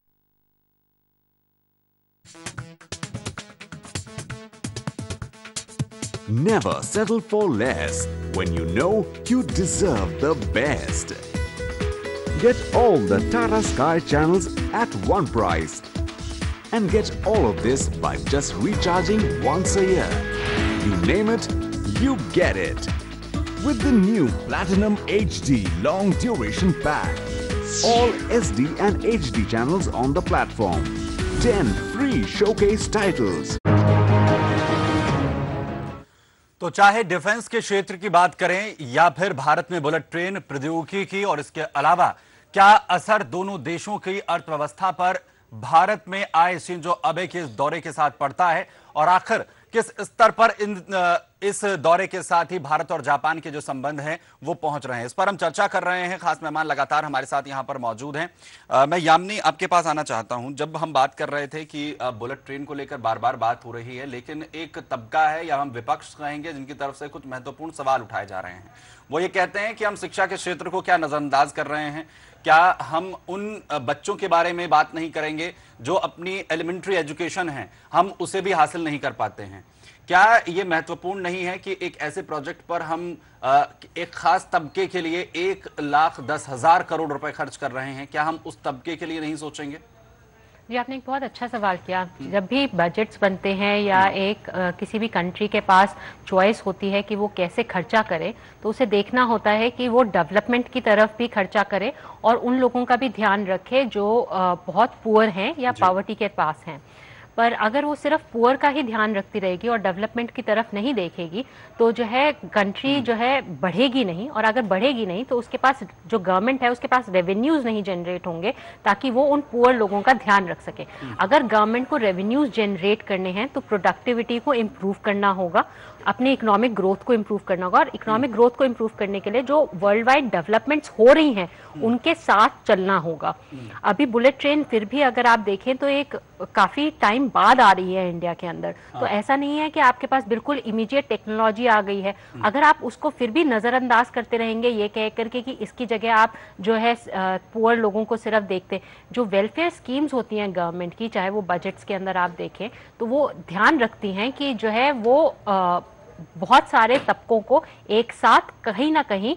Never settle for less when you know you deserve the best. Get all the Tata Sky channels at one price. And get all of this by just recharging once a year. You name it, you get it. With the new Platinum H D Long Duration Pack. All S D and H D channels on the platform. ten free showcase titles. तो चाहे defence के क्षेत्र की बात करें या फिर भारत में बुलेट ट्रेन प्रौद्योगिकी की और इसके अलावा क्या असर दोनों देशों की अर्थव्यवस्था पर भारत में आए शिंजो अबे के इस दौरे के साथ पड़ता है और आखिर किस स्तर पर इन इस दौरे के साथ ही भारत और जापान के जो संबंध हैं वो पहुंच रहे हैं, इस पर हम चर्चा कर रहे हैं। खास मेहमान लगातार हमारे साथ यहां पर मौजूद हैं। आ, मैं यामिनी आपके पास आना चाहता हूं। जब हम बात कर रहे थे कि बुलेट ट्रेन को लेकर बार बार बात हो रही है, लेकिन एक तबका है या हम विपक्ष कहेंगे जिनकी तरफ से कुछ महत्वपूर्ण सवाल उठाए जा रहे हैं। वो ये कहते हैं कि हम शिक्षा के क्षेत्र को क्या नजरअंदाज कर रहे हैं, क्या हम उन बच्चों के बारे में बात नहीं करेंगे जो अपनी एलिमेंट्री एजुकेशन है हम उसे भी हासिल नहीं कर पाते हैं। क्या ये महत्वपूर्ण नहीं है कि एक ऐसे प्रोजेक्ट पर हम एक खास तबके के लिए एक लाख दस हजार करोड़ रुपए खर्च कर रहे हैं, क्या हम उस तबके के लिए नहीं सोचेंगे? जी, आपने एक बहुत अच्छा सवाल किया। जब भी बजट्स बनते हैं या एक आ, किसी भी कंट्री के पास चॉइस होती है कि वो कैसे खर्चा करे, तो उसे देखना होता है कि वो डेवलपमेंट की तरफ भी खर्चा करे और उन लोगों का भी ध्यान रखे जो आ, बहुत पुअर हैं या पॉवर्टी के पास हैं। पर अगर वो सिर्फ पुअर का ही ध्यान रखती रहेगी और डेवलपमेंट की तरफ नहीं देखेगी तो जो है कंट्री जो है बढ़ेगी नहीं, और अगर बढ़ेगी नहीं तो उसके पास जो गवर्नमेंट है उसके पास रेवेन्यूज नहीं जनरेट होंगे ताकि वो उन पुअर लोगों का ध्यान रख सके। अगर गवर्नमेंट को रेवेन्यूज जनरेट करने हैं तो प्रोडक्टिविटी को इम्प्रूव करना होगा, अपने इकोनॉमिक ग्रोथ को इम्प्रूव करना होगा, और इकोनॉमिक ग्रोथ को इम्प्रूव करने के लिए जो वर्ल्ड वाइड डेवलपमेंट्स हो रही हैं उनके साथ चलना होगा। अभी बुलेट ट्रेन फिर भी अगर आप देखें तो एक काफी टाइम बाद आ रही है इंडिया के अंदर, तो ऐसा नहीं है कि आपके पास बिल्कुल इमीडिएट टेक्नोलॉजी आ गई है। अगर आप उसको फिर भी नजरअंदाज करते रहेंगे ये कह करके कि इसकी जगह आप जो है पुअर लोगों को सिर्फ देखते, जो वेलफेयर स्कीम्स होती हैं गवर्नमेंट की, चाहे वो बजट्स के अंदर आप देखें तो वो ध्यान रखती हैं कि जो है वो आ, बहुत सारे तबकों को एक साथ कहीं ना कहीं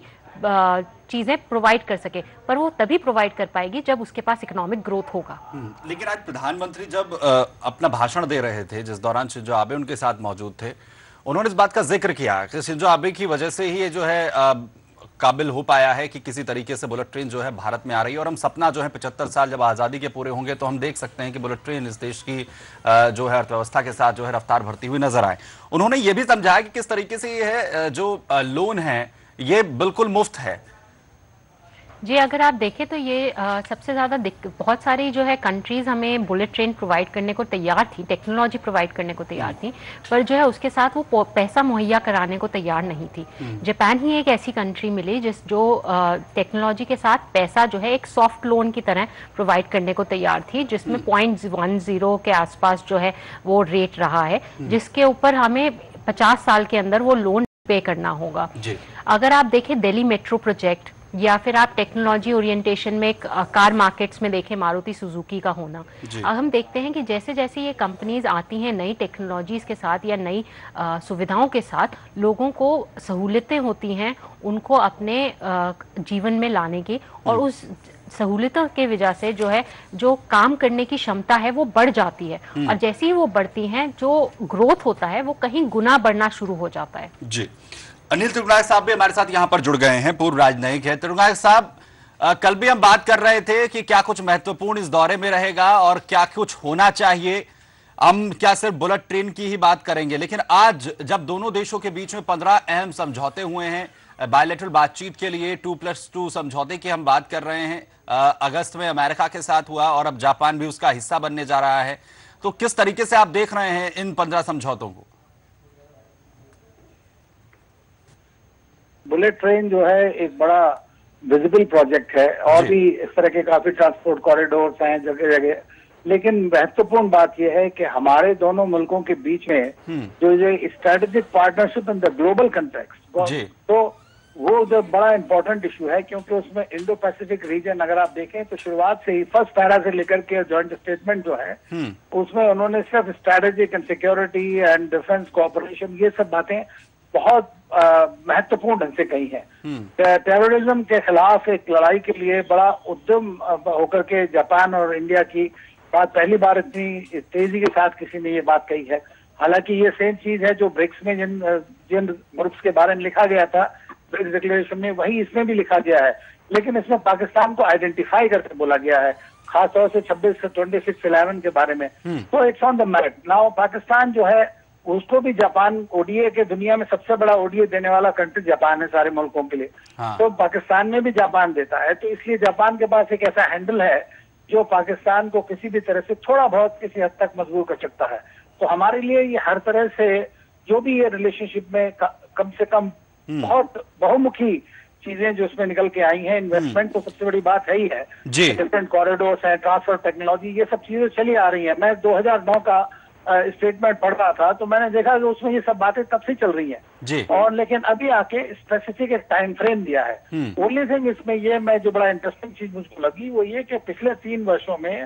चीजें प्रोवाइड कर सके, पर वो तभी प्रोवाइड कर पाएगी जब उसके पास इकोनॉमिक ग्रोथ होगा। लेकिन आज प्रधानमंत्री जब आ, अपना भाषण दे रहे थे, जिस दौरान शिंजो आबे उनके साथ मौजूद थे, उन्होंने इस बात का जिक्र किया कि शिंजो आबे की वजह से ही ये जो है आ, काबिल हो पाया है कि किसी तरीके से बुलेट ट्रेन जो है भारत में आ रही है, और हम सपना जो है पचहत्तर साल जब आज़ादी के पूरे होंगे तो हम देख सकते हैं कि बुलेट ट्रेन इस देश की जो है अर्थव्यवस्था के साथ जो है रफ्तार भरती हुई नजर आए। उन्होंने ये भी समझाया कि किस तरीके से ये है जो लोन है ये बिल्कुल मुफ्त है। जी, अगर आप देखें तो ये आ, सबसे ज़्यादा बहुत सारी जो है कंट्रीज़ हमें बुलेट ट्रेन प्रोवाइड करने को तैयार थी, टेक्नोलॉजी प्रोवाइड करने को तैयार थी, पर जो है उसके साथ वो पैसा मुहैया कराने को तैयार नहीं थी। जापान ही एक ऐसी कंट्री मिली जिस जो टेक्नोलॉजी के साथ पैसा जो है एक सॉफ्ट लोन की तरह प्रोवाइड करने को तैयार थी, जिसमें पॉइंट वन जीरो के आसपास जो है वो रेट रहा है, जिसके ऊपर हमें पचास साल के अंदर वो लोन पे करना होगा। अगर आप देखें दिल्ली मेट्रो प्रोजेक्ट या फिर आप टेक्नोलॉजी ओरिएंटेशन में कार मार्केट्स में देखें मारुति सुजुकी का होना, अब हम देखते हैं कि जैसे जैसे ये कंपनीज आती हैं नई टेक्नोलॉजीज के साथ या नई सुविधाओं के साथ, लोगों को सहूलियतें होती हैं उनको अपने आ, जीवन में लाने की, और उस सहूलियतों के वजह से जो है जो काम करने की क्षमता है वो बढ़ जाती है, और जैसे ही वो बढ़ती हैं जो ग्रोथ होता है वो कहीं गुना बढ़ना शुरू हो जाता है। जी, अनिल त्रिगुनायक साहब भी हमारे साथ यहां पर जुड़ गए हैं, पूर्व राजनयिक है। त्रिगुनायक साहब, आ, कल भी हम बात कर रहे थे कि क्या कुछ महत्वपूर्ण इस दौरे में रहेगा और क्या कुछ होना चाहिए। हम क्या सिर्फ बुलेट ट्रेन की ही बात करेंगे, लेकिन आज जब दोनों देशों के बीच में पंद्रह अहम समझौते हुए हैं बायलैटरल बातचीत के लिए, टू प्लस टू समझौते की हम बात कर रहे हैं। आ, अगस्त में अमेरिका के साथ हुआ और अब जापान भी उसका हिस्सा बनने जा रहा है। तो किस तरीके से आप देख रहे हैं इन पंद्रह समझौतों को? बुलेट ट्रेन जो है एक बड़ा विजिबल प्रोजेक्ट है और भी इस तरह के काफी ट्रांसपोर्ट कॉरिडोर्स हैं जगह जगह, लेकिन महत्वपूर्ण बात यह है कि हमारे दोनों मुल्कों के बीच में जो ये strategic partnership in the global context, तो वो जो बड़ा इंपॉर्टेंट इशू है, क्योंकि उसमें इंडो पैसिफिक रीजन अगर आप देखें तो शुरुआत से ही फर्स्ट पैरा से लेकर के जॉइंट स्टेटमेंट जो है उसमें उन्होंने सिर्फ strategic and security and defence cooperation ये सब बातें बहुत महत्वपूर्ण ढंग से कही है। टेररिज्म के खिलाफ एक लड़ाई के लिए बड़ा उद्यम होकर के जापान और इंडिया की बात पहली बार इतनी तेजी के साथ किसी ने ये बात कही है। हालांकि ये सेम चीज है जो ब्रिक्स में जिन जिन ग्रुप्स के बारे में लिखा गया था ब्रिक्स डिक्लेरेशन में, वही इसमें भी लिखा गया है, लेकिन इसमें पाकिस्तान को आइडेंटिफाई करके बोला गया है, खासतौर से छब्बीस से ट्वेंटी सिक्स इलेवन के बारे में। तो it's on the merit. Now Pakistan जो है उसको भी जापान ओडीए के दुनिया में सबसे बड़ा ओडीए देने वाला कंट्री जापान है सारे मुल्कों के लिए। हाँ। तो पाकिस्तान में भी जापान देता है, तो इसलिए जापान के पास एक ऐसा हैंडल है जो पाकिस्तान को किसी भी तरह से थोड़ा बहुत किसी हद तक मजबूर कर सकता है। तो हमारे लिए ये हर तरह से जो भी ये रिलेशनशिप में कम से कम बहुत बहुमुखी चीजें जो इसमें निकल के आई हैं, इन्वेस्टमेंट तो सबसे बड़ी बात है ही है, डिफरेंट कॉरिडोर्स हैं, ट्रांसफर टेक्नोलॉजी, ये सब चीजें चली आ रही है। मैं दो हजार नौ का स्टेटमेंट पढ़ रहा था तो मैंने देखा कि उसमें ये सब बातें तब से चल रही हैं, और लेकिन अभी आके स्पेसिफिक एक टाइम फ्रेम दिया है। ओनली थिंग इसमें ये मैं जो बड़ा इंटरेस्टिंग चीज मुझको लगी वो ये कि पिछले तीन वर्षों में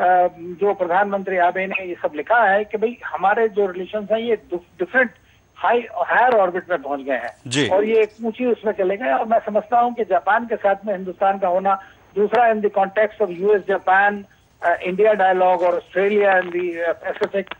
जो प्रधानमंत्री आबे ने ये सब लिखा है कि भाई हमारे जो रिलेशन हैं ये डिफरेंट हाई हायर ऑर्बिट में पहुंच गए हैं और ये एक ऊंची उसमें चले गए। और मैं समझता हूँ कि जापान के साथ में हिंदुस्तान का होना, दूसरा in the context of US Japan India dialogue और ऑस्ट्रेलिया इन दी पैसिफिक,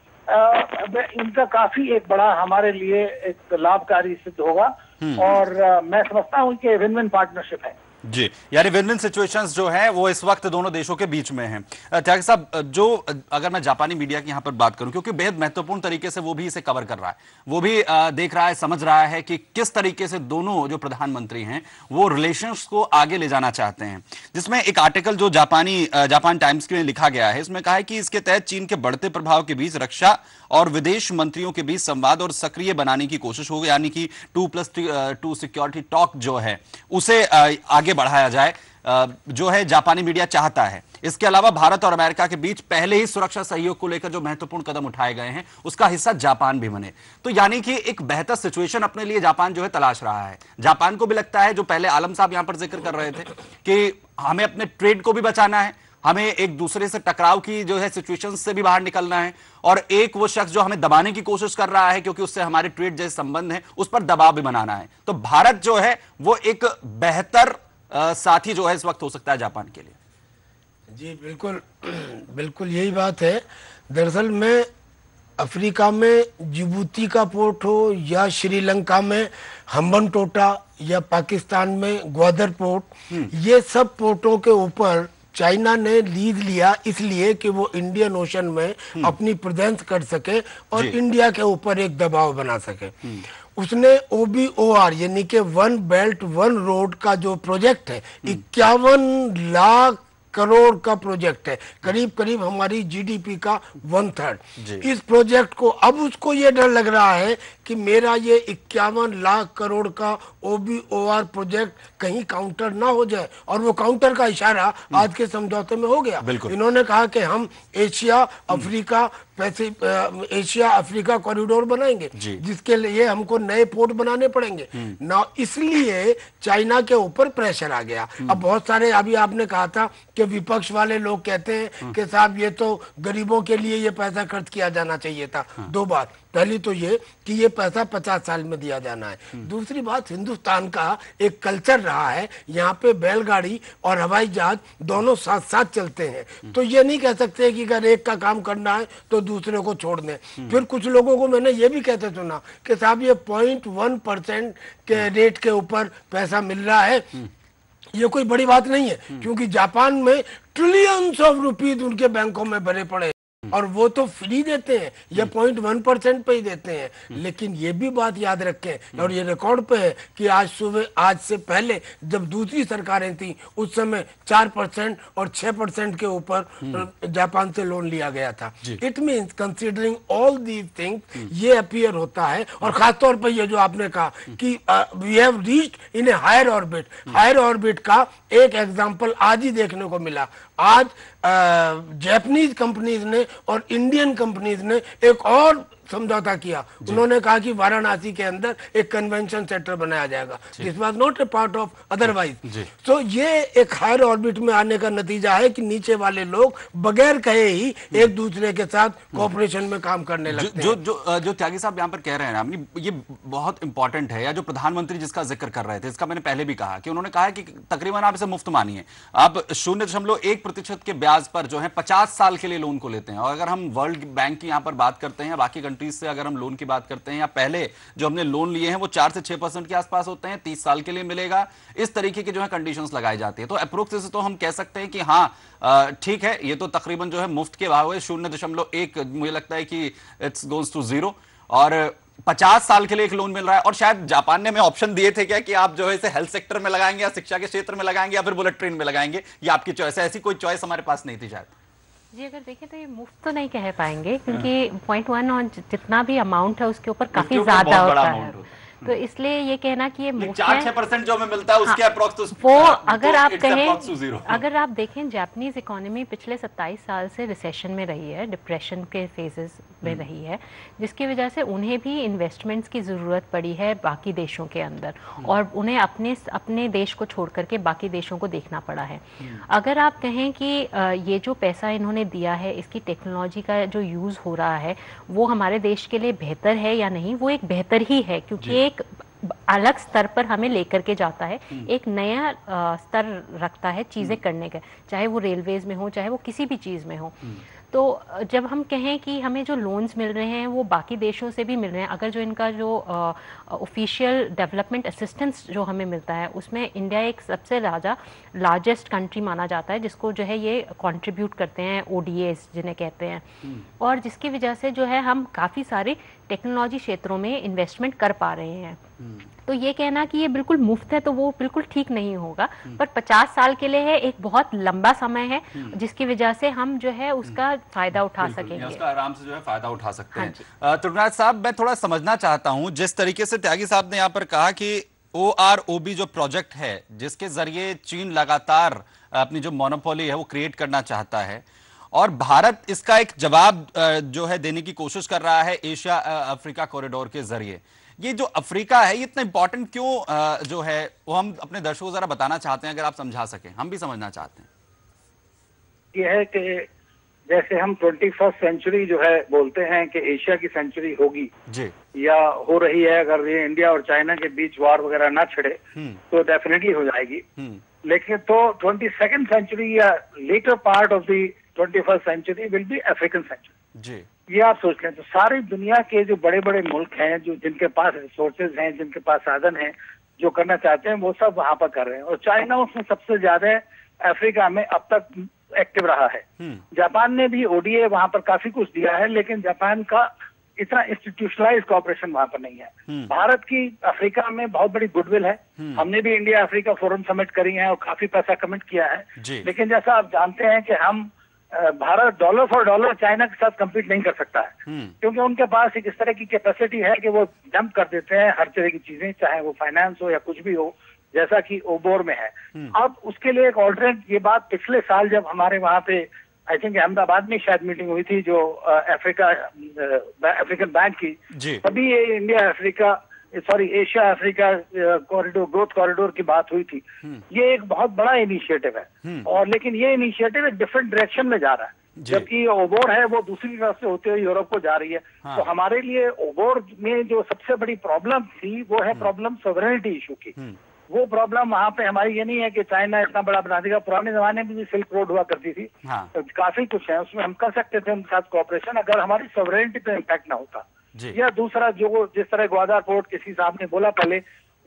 इनका काफी एक बड़ा हमारे लिए एक लाभकारी सिद्ध होगा और uh, मैं समझता हूँ कि विन विन पार्टनरशिप है जी, यानी विन विन सिचुएशंस जो है वो इस वक्त दोनों देशों के बीच में हैं। त्यागी साहब, जो अगर मैं जापानी मीडिया की यहाँ पर बात करूं, क्योंकि बेहद महत्वपूर्ण तरीके से वो भी इसे कवर कर रहा है, वो भी आ, देख रहा है, समझ रहा है कि किस तरीके से दोनों जो प्रधानमंत्री हैं वो रिलेशंस को आगे ले जाना चाहते हैं, जिसमें एक आर्टिकल जो जापानी जापान टाइम्स में लिखा गया है, इसमें कहा है कि इसके तहत चीन के बढ़ते प्रभाव के बीच रक्षा और विदेश मंत्रियों के बीच संवाद और सक्रिय बनाने की कोशिश होगी, यानी कि two plus two security talk जो है उसे आगे बढ़ाया जाए, जो है जापानी मीडिया चाहता है। इसके अलावा भारत और अमेरिका के बीच पहले ही सुरक्षा सहयोग को लेकर जो महत्वपूर्ण कदम उठाए गए हैं उसका हिस्सा जापान भी बने। तो यानी कि एक बेहतर सिचुएशन अपने लिए जापान जो है तलाश रहा है। जापान को भी लगता है, जो पहले आलम साहब यहां पर जिक्र कर रहे थे, कि हमें अपने ट्रेड को भी बचाना है, हमें एक दूसरे से टकराव की जो है सिचुएशन से भी बाहर निकलना है, और एक वो शख्स जो हमें दबाने की कोशिश कर रहा है क्योंकि उससे हमारे ट्रेड जैसे संबंध है उस पर दबाव भी बनाना है। तो भारत जो है वो एक बेहतर साथी जो है इस वक्त हो सकता है जापान के लिए। जी बिल्कुल बिल्कुल यही बात है। दरअसल में अफ्रीका में जिबूती का पोर्ट हो या श्रीलंका में हम्बनटोटा या पाकिस्तान में ग्वादर पोर्ट, ये सब पोर्टों के ऊपर चाइना ने लीज लिया इसलिए कि वो इंडियन ओशन में अपनी प्रेजेंस कर सके और इंडिया के ऊपर एक दबाव बना सके। उसने ओ बी ओ आर यानी कि वन बेल्ट वन रोड का जो प्रोजेक्ट है, इक्यावन लाख करोड़ का प्रोजेक्ट है, करीब करीब हमारी जीडीपी का वन थर्ड। इस प्रोजेक्ट को अब उसको ये डर लग रहा है कि मेरा ये इक्यावन लाख करोड़ का O B O R project कहीं काउंटर ना हो जाए, और वो काउंटर का इशारा आज के समझौते में हो गया। इन्होंने कहा कि हम Asia Africa Asia Africa corridor बनाएंगे, जिसके लिए हमको नए पोर्ट बनाने पड़ेंगे ना, इसलिए चाइना के ऊपर प्रेशर आ गया। अब बहुत सारे, अभी आपने कहा था कि विपक्ष वाले लोग कहते हैं कि साहब ये तो गरीबों के लिए ये पैसा खर्च किया जाना चाहिए था। दो बात, पहली तो ये कि ये पैसा पचास साल में दिया जाना है। दूसरी बात, हिंदुस्तान का एक कल्चर रहा है, यहाँ पे बैलगाड़ी और हवाई जहाज दोनों साथ साथ चलते हैं, तो ये नहीं कह सकते कि अगर एक का काम करना है तो दूसरे को छोड़ दें। फिर कुछ लोगों को मैंने ये भी कहते सुना कि साहब ये पॉइंट वन परसेंट के रेट के ऊपर पैसा मिल रहा है, ये कोई बड़ी बात नहीं है, क्योंकि जापान में ट्रिलियंस ऑफ रुपीज उनके बैंकों में भरे पड़े और वो तो फ्री देते हैं, ये पॉइंट वन परसेंट पे ही देते हैं। लेकिन ये भी बात याद रखें, और ये रिकॉर्ड पे है कि आज सुबह आज से पहले जब दूसरी सरकारें थी उस समय चार परसेंट और छह परसेंट के ऊपर जापान से लोन लिया गया था। It means considering all these things ये अपीयर होता है। और खासतौर पर ये जो आपने कहा कि we have reached in a higher orbit, higher orbit का एक एग्जाम्पल आज ही देखने को मिला। आज जापानीज कंपनीज ने और इंडियन कंपनीज ने एक और समझौता किया। उन्होंने कहा कि वाराणसी के अंदर एक कन्वेंशन सेंटर बनाया जाएगा। This was not a part of otherwise. तो ये एक हायर ऑर्बिट में आने का नतीजा है कि नीचे वाले लोग बगैर कहे ही एक दूसरे के साथ कोऑपरेशन में काम करने लगते जो हैं। जो जो, जो त्यागी साहब यहाँ पर कह रहे हैं ना, ये बहुत इंपॉर्टेंट है। या जो प्रधानमंत्री जिसका जिक्र कर रहे थे, इसका मैंने पहले भी कहा कि उन्होंने कहा है कि तकरीबन आप इसे मुफ्त मानिए, आप शून्य दशमलव एक प्रतिशत के ब्याज पर जो है पचास साल के लिए लोन को लेते हैं। और अगर हम वर्ल्ड बैंक की यहाँ पर बात करते हैं, बाकी से अगर हम लोन की बात करते हैं, या पहले जो हमने लोन लिए हैं वो चार से छह परसेंट के आसपास होते हैं, तीस साल के लिए मिलेगा, इस तरीके की जो है कंडीशंस लगाई जाती है। तो अप्रोक्स से तो हम कह सकते हैं कि हाँ ठीक है, ये तो तकरीबन जो है मुफ्त के भाव है। शून्य दशमलव एक मुझे लगता है कि इट्स गोज टू जीरो, और पचास साल के लिए एक लोन मिल रहा है। और शायद जापान ने हमें ऑप्शन दिए थे क्या कि आप जो है इसे हेल्थ सेक्टर में लगाएंगे, या शिक्षा के क्षेत्र में लगाएंगे, या फिर बुलेट ट्रेन में लगाएंगे, ये आपकी चॉइस है। ऐसी कोई चॉइस हमारे पास नहीं थी शायद। जी अगर देखें तो ये मुफ्त तो नहीं कह पाएंगे, क्योंकि पॉइंट वन और जितना भी अमाउंट है उसके ऊपर काफी ज्यादा होता है। तो इसलिए ये कहना कि ये मुफ्त चार छह परसेंट जो हमें मिलता है उसके अप्रॉक्स तो वो अगर आप कहें, अगर आप देखें जापानीज इकोनॉमी पिछले सत्ताईस साल से रिसेशन में रही है, डिप्रेशन के फेजेस में रही है, जिसकी वजह से उन्हें भी इन्वेस्टमेंट्स की ज़रूरत पड़ी है बाकी देशों के अंदर, और उन्हें अपने अपने देश को छोड़ करके बाकी देशों को देखना पड़ा है। अगर आप कहें कि ये जो पैसा इन्होंने दिया है, इसकी टेक्नोलॉजी का जो यूज़ हो रहा है वो हमारे देश के लिए बेहतर है या नहीं, वो एक बेहतर ही है, क्योंकि एक अलग स्तर पर हमें लेकर के जाता है, एक नया स्तर रखता है चीज़ें करने का, चाहे वो रेलवेज में हो, चाहे वो किसी भी चीज़ में हो। तो जब हम कहें कि हमें जो लोन्स मिल रहे हैं वो बाकी देशों से भी मिल रहे हैं, अगर जो इनका जो ऑफिशियल डेवलपमेंट असिस्टेंस जो हमें मिलता है उसमें इंडिया एक सबसे राजा लार्जेस्ट कंट्री माना जाता है, जिसको जो है ये कंट्रीब्यूट करते हैं, ओडीएस जिन्हें कहते हैं, और जिसकी वजह से जो है हम काफ़ी सारे टेक्नोलॉजी क्षेत्रों में इन्वेस्टमेंट कर पा रहे हैं। तो ये कहना कि ये बिल्कुल मुफ्त है तो वो बिल्कुल ठीक नहीं होगा, पर पचास साल के लिए है, एक बहुत लंबा समय है, जिसकी वजह से हम जो है उसका फायदा उठा सकेंगे, उसका आराम से जो है फायदा उठा सकते हैं। त्रिभुवनाथ साहब, मैं थोड़ा समझना चाहता हूं, जिस तरीके से त्यागी साहब ने यहाँ पर कहा कि ओ आर ओ बी जो प्रोजेक्ट है जिसके जरिए चीन लगातार अपनी जो मोनोपोली है वो क्रिएट करना चाहता है, और भारत इसका एक जवाब जो है देने की कोशिश कर रहा है एशिया अफ्रीका कॉरिडोर के जरिए। ये जो अफ्रीका है ये इतना इंपॉर्टेंट क्यों जो है वो हम अपने दर्शकों को जरा बताना चाहते हैं, अगर आप समझा सकें, हम भी समझना चाहते हैं। ये है कि जैसे हम ट्वेंटी फर्स्ट सेंचुरी जो है बोलते हैं कि एशिया की सेंचुरी होगी जी, या हो रही है, अगर ये इंडिया और चाइना के बीच वार वगैरह ना छिड़े तो डेफिनेटली हो जाएगी। लेकिन तो ट्वेंटी सेकेंड सेंचुरी या later part of the twenty first century will be African century जी। ये आप सोच लें तो सारी दुनिया के जो बड़े बड़े मुल्क हैं, जो जिनके पास रिसोर्सेज हैं, जिनके पास साधन हैं, जो करना चाहते हैं वो सब वहां पर कर रहे हैं, और चाइना उसमें सबसे ज्यादा अफ्रीका में अब तक एक्टिव रहा है। जापान ने भी ओडीए वहां पर काफी कुछ दिया है, लेकिन जापान का इतना इंस्टीट्यूशनलाइज कॉपरेशन वहां पर नहीं है। भारत की अफ्रीका में बहुत बड़ी गुडविल है, हमने भी इंडिया अफ्रीका फोरम समिट करी है और काफी पैसा कमिट किया है, लेकिन जैसा आप जानते हैं कि हम Bharat dollar for dollar China के साथ कम्पीट नहीं कर सकता है, क्योंकि उनके पास एक इस तरह की कैपेसिटी है कि वो डंप कर देते हैं हर तरह की चीजें, चाहे वो फाइनेंस हो या कुछ भी हो, जैसा कि ओबोर में है। अब उसके लिए एक ऑल्टरनेट, ये बात पिछले साल जब हमारे वहां पे आई थिंक अहमदाबाद में शायद मीटिंग हुई थी जो अफ्रीका अफ्रीकन बैंक की, तभी ये India Africa sorry Asia Africa corridor growth corridor की बात हुई थी। ये एक बहुत बड़ा इनिशिएटिव है, और लेकिन ये इनिशिएटिव एक डिफरेंट डायरेक्शन में जा रहा है, जबकि ओबोर है वो दूसरी तरफ से होते हुए यूरोप को जा रही है। हाँ। तो हमारे लिए ओबोर में जो सबसे बड़ी प्रॉब्लम थी वो है प्रॉब्लम सॉवरेनिटी इशू की। वो प्रॉब्लम वहाँ पे हमारी ये नहीं है कि चाइना इतना बड़ा बना देगा, पुराने जमाने में भी सिल्क रोड हुआ करती थी। हाँ। तो काफी कुछ है उसमें हम कर सकते थे उनके साथ कॉपरेशन, अगर हमारी सॉवरेनिटी पे इम्पैक्ट ना होता। या दूसरा जो जिस तरह ग्वादार पोर्ट किसी साहब ने बोला पहले,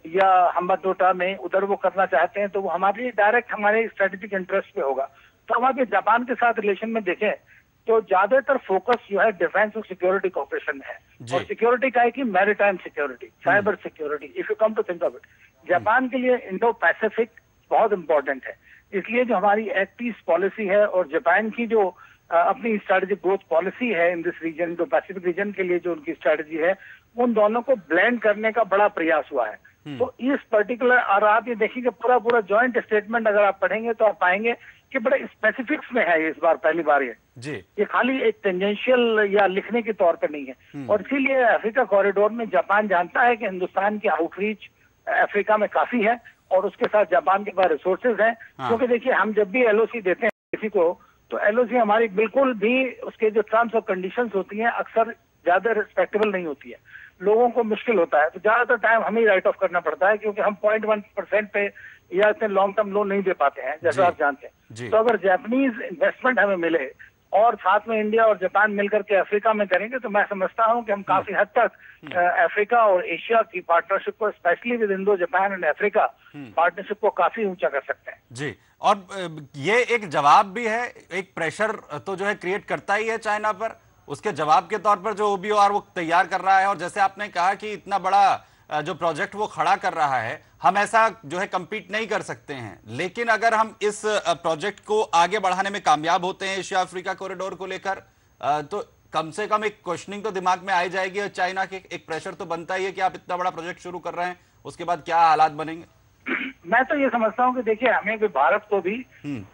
या हम्बांटोटा में उधर वो करना चाहते हैं, तो वो हमारी डायरेक्ट हमारे स्ट्रेटेजिक इंटरेस्ट पे होगा। तो हम अगर जापान के साथ रिलेशन में देखें तो ज्यादातर फोकस जो है डिफेंस और सिक्योरिटी कॉपरेशन है, और सिक्योरिटी का है कि maritime security, cyber security, if you come to think of it. Japan के लिए इंडो पैसिफिक बहुत इंपॉर्टेंट है, इसलिए जो हमारी एक्ट ईस्ट पॉलिसी है और जापान की जो आ, अपनी स्ट्रेटेजिक ग्रोथ पॉलिसी है in this region, Indo Pacific region के लिए जो उनकी स्ट्रेटेजी है, उन दोनों को ब्लेंड करने का बड़ा प्रयास हुआ है। तो इस पर्टिकुलर, और आप ये देखिए पूरा पूरा जॉइंट स्टेटमेंट अगर आप पढ़ेंगे तो आप पाएंगे कि बड़े स्पेसिफिक्स में है इस बार, पहली बार ये जी ये खाली एक टेंजेंशियल या लिखने के तौर पर नहीं है। और इसीलिए अफ्रीका कॉरिडोर में जापान जानता है कि हिंदुस्तान की आउटरीच अफ्रीका में काफी है, और उसके साथ जापान के पास रिसोर्सेज हैं। क्योंकि देखिए हम जब भी एलओसी देते हैं किसी को, तो एलओसी हमारी बिल्कुल भी उसके जो टर्म्स और कंडीशंस होती हैं अक्सर ज्यादा रिस्पेक्टेबल नहीं होती है, लोगों को मुश्किल होता है, तो ज्यादातर टाइम हमें राइट ऑफ करना पड़ता है, क्योंकि हम पॉइंट वन परसेंट पे या इतने लॉन्ग टर्म लोन नहीं दे पाते हैं, जैसा आप जानते हैं। तो अगर जापानीज इन्वेस्टमेंट हमें मिले और साथ में इंडिया और जापान मिलकर के अफ्रीका में करेंगे, तो मैं समझता हूं कि हम काफी हद तक अफ्रीका और एशिया की पार्टनरशिप को, specially with Indo Japan and Africa partnership को काफी ऊंचा कर सकते हैं। जी, और ये एक जवाब भी है, एक प्रेशर तो जो है क्रिएट करता ही है चाइना पर, उसके जवाब के तौर पर जो ओबीओआर वो तैयार कर रहा है। और जैसे आपने कहा कि इतना बड़ा जो प्रोजेक्ट वो खड़ा कर रहा है, हम ऐसा जो है कंपीट नहीं कर सकते हैं, लेकिन अगर हम इस प्रोजेक्ट को आगे बढ़ाने में कामयाब होते हैं एशिया अफ्रीका कॉरिडोर को लेकर, तो कम से कम एक क्वेश्चनिंग तो दिमाग में आ जाएगी, और चाइना के एक प्रेशर तो बनता ही है कि आप इतना बड़ा प्रोजेक्ट शुरू कर रहे हैं, उसके बाद क्या हालात बनेंगे। मैं तो ये समझता हूँ कि देखिए हमें भी, भारत को भी,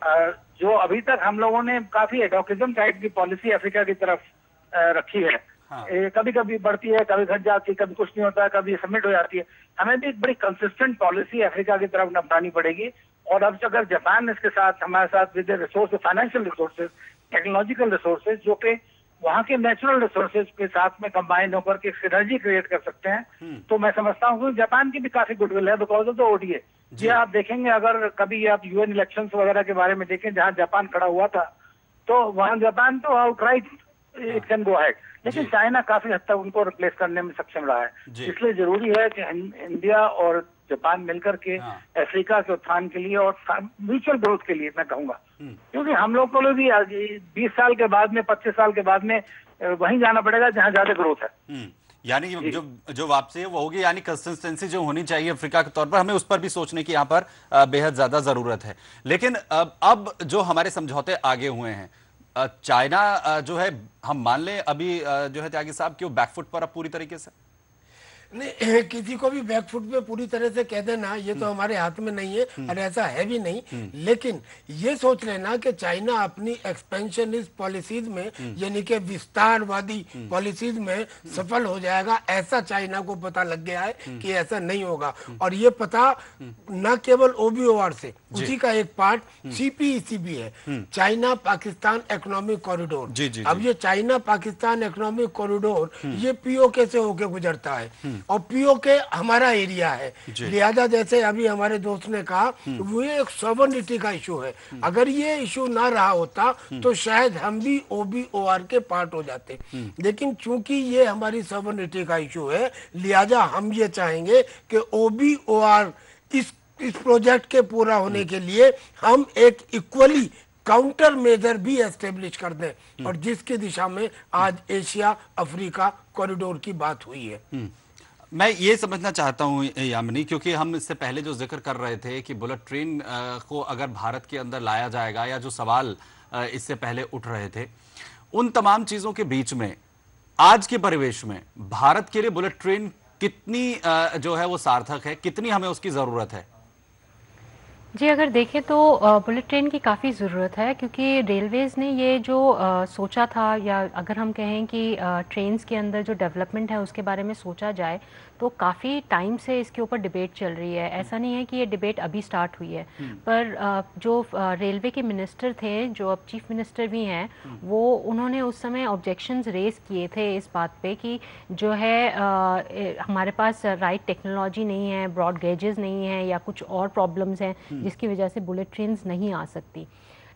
जो अभी तक हम लोगों ने काफी एडोकिज्म टाइप की पॉलिसी अफ्रीका की तरफ रखी है, हाँ। कभी कभी बढ़ती है, कभी घट जाती है, कभी कुछ नहीं होता है, कभी सबमिट हो जाती है। हमें भी एक बड़ी कंसिस्टेंट पॉलिसी अफ्रीका की तरफ अपनानी पड़ेगी। और अब अगर जापान इसके साथ हमारे साथ with resource, financial resources, technological resources, जो कि वहाँ के नेचुरल रिसोर्सेज के साथ में कंबाइन होकर के सिनर्जी क्रिएट कर सकते हैं, तो मैं समझता हूँ कि जापान की भी काफी गुडविल है बिकॉज ऑफ द ओडीए। ये आप देखेंगे, अगर कभी आप यूएन इलेक्शंस वगैरह के बारे में देखें जहाँ जापान खड़ा हुआ था, तो वहाँ जापान तो outright it can go ahead, लेकिन चाइना काफी हद तक उनको रिप्लेस करने में सक्षम रहा है। इसलिए जरूरी है कि इंडिया और जापान मिलकर के अफ्रीका के उत्थान के लिए और म्यूचुअल ग्रोथ के लिए, मैं कहूंगा, क्योंकि हम लोग को भी बीस साल के बाद में, पच्चीस साल के बाद में वहीं जाना पड़ेगा जहां ज्यादा ग्रोथ है। यानी जो जो वापसी है वो होगी, यानी कंसिस्टेंसी जो होनी चाहिए अफ्रीका के तौर पर, हमें उस पर भी सोचने की यहाँ पर बेहद ज्यादा जरूरत है। लेकिन अब जो हमारे समझौते आगे हुए हैं, चाइना जो है, हम मान लें अभी जो है त्यागी साहब कि वो बैकफुट पर अब पूरी तरीके से नहीं, किसी को भी बैकफुट पे पूरी तरह से कह देना ये तो हमारे हाथ में नहीं है, और ऐसा है भी नहीं। लेकिन ये सोच लेना कि चाइना अपनी एक्सपेंशनिस्ट पॉलिसीज में, यानी कि विस्तारवादी पॉलिसीज में सफल हो जाएगा, ऐसा चाइना को पता लग गया है कि ऐसा नहीं होगा। और ये पता न केवल ओबीओआर से, उसी का एक पार्ट सीपीईसी भी है, चाइना पाकिस्तान इकोनॉमिक कॉरिडोर। अब ये चाइना पाकिस्तान इकोनॉमिक कॉरिडोर ये पीओके से होके गुजरता है, और पीओके हमारा एरिया है, लिहाजा जैसे अभी हमारे दोस्त ने कहा, वो एक सॉवरेनिटी का इशू है। अगर ये इशू ना रहा होता तो शायद हम भी ओबीओआर के पार्ट हो जाते, लेकिन चूंकि ये हमारी सॉवरेनिटी का इशू है, लिहाजा हम ये चाहेंगे कि ओबीओआर इस इस प्रोजेक्ट के पूरा होने के लिए हम एक इक्वली काउंटर मेजर भी एस्टेब्लिश कर दें, और जिसकी दिशा में आज एशिया अफ्रीका कॉरिडोर की बात हुई है। मैं ये समझना चाहता हूँ यामिनी, क्योंकि हम इससे पहले जो जिक्र कर रहे थे कि बुलेट ट्रेन को अगर भारत के अंदर लाया जाएगा, या जो सवाल इससे पहले उठ रहे थे, उन तमाम चीजों के बीच में आज के परिवेश में भारत के लिए बुलेट ट्रेन कितनी जो है वो सार्थक है, कितनी हमें उसकी जरूरत है। जी, अगर देखें तो बुलेट ट्रेन की काफ़ी ज़रूरत है, क्योंकि रेलवेज़ ने ये जो आ, सोचा था, या अगर हम कहें कि ट्रेन्स के अंदर जो डेवलपमेंट है उसके बारे में सोचा जाए, तो काफ़ी टाइम से इसके ऊपर डिबेट चल रही है। ऐसा नहीं है कि ये डिबेट अभी स्टार्ट हुई है, पर आ, जो रेलवे के मिनिस्टर थे, जो अब चीफ मिनिस्टर भी हैं, वो उन्होंने उस समय ऑब्जेक्शंस रेज़ किए थे इस बात पे कि जो है आ, हमारे पास राइट टेक्नोलॉजी नहीं है, ब्रॉड गेजेस नहीं है, या कुछ और प्रॉब्लम्स हैं जिसकी वजह से बुलेट ट्रेन्स नहीं आ सकती।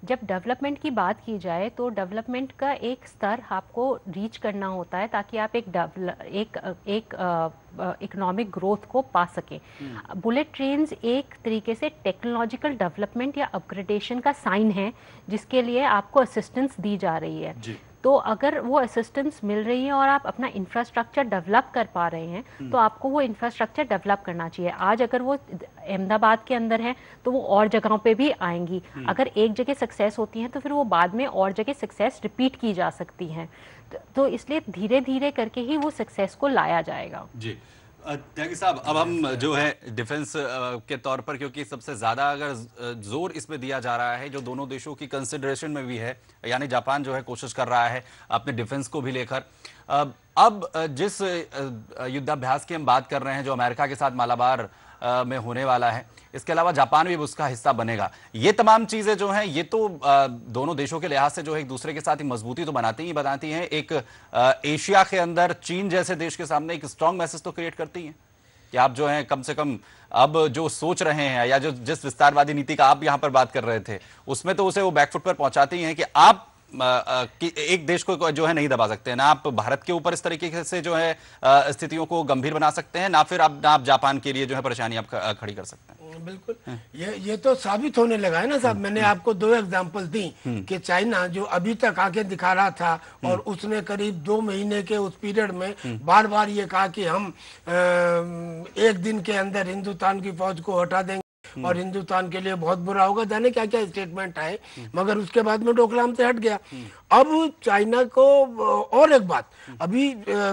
जब डेवलपमेंट की बात की जाए तो डेवलपमेंट का एक स्तर आपको रीच करना होता है ताकि आप एक एक एक इकोनॉमिक ग्रोथ को पा सकें। बुलेट ट्रेन्स एक तरीके से टेक्नोलॉजिकल डेवलपमेंट या अपग्रेडेशन का साइन है जिसके लिए आपको असिस्टेंस दी जा रही है। तो अगर वो असिस्टेंस मिल रही है और आप अपना इंफ्रास्ट्रक्चर डेवलप कर पा रहे हैं तो आपको वो इंफ्रास्ट्रक्चर डेवलप करना चाहिए। आज अगर वो अहमदाबाद के अंदर है तो वो और जगहों पे भी आएंगी। अगर एक जगह सक्सेस होती हैं तो फिर वो बाद में और जगह सक्सेस रिपीट की जा सकती हैं। तो इसलिए धीरे धीरे करके ही वो सक्सेस को लाया जाएगा। जी त्यागी साहब, अब हम जो है डिफेंस के तौर पर, क्योंकि सबसे ज्यादा अगर जोर इसमें दिया जा रहा है जो दोनों देशों की कंसिडरेशन में भी है, यानी जापान जो है कोशिश कर रहा है अपने डिफेंस को भी लेकर। अब जिस युद्धाभ्यास की हम बात कर रहे हैं जो अमेरिका के साथ मालाबार में होने वाला है, इसके अलावा जापान भी उसका हिस्सा बनेगा। ये तमाम चीजें जो हैं ये तो दोनों देशों के लिहाज से जो है एक दूसरे के साथ एक मजबूती तो बनाती ही बनाती हैं, एक एशिया के अंदर चीन जैसे देश के सामने एक स्ट्रांग मैसेज तो क्रिएट करती हैं कि आप जो हैं कम से कम अब जो सोच रहे हैं या जो जिस विस्तारवादी नीति का आप यहां पर बात कर रहे थे उसमें तो उसे वो बैकफुट पर पहुंचाती हैं कि आप कि एक देश को जो है नहीं दबा सकते हैं, ना आप भारत के ऊपर इस तरीके से जो है स्थितियों को गंभीर बना सकते हैं, ना फिर आप ना आप जापान के लिए जो है परेशानी आप खड़ी कर सकते हैं। बिल्कुल, ये ये तो साबित होने लगा है ना साहब। मैंने आपको दो एग्जांपल दी कि चाइना जो अभी तक आके दिखा रहा था और उसने करीब दो महीने के उस पीरियड में बार बार ये कहा कि हम एक दिन के अंदर हिंदुस्तान की फौज को हटा देंगे और हिंदुस्तान के लिए बहुत बुरा होगा, जाने क्या क्या स्टेटमेंट आए, मगर उसके बाद में डोकलाम से हट गया। अब चाइना को और एक बात, अभी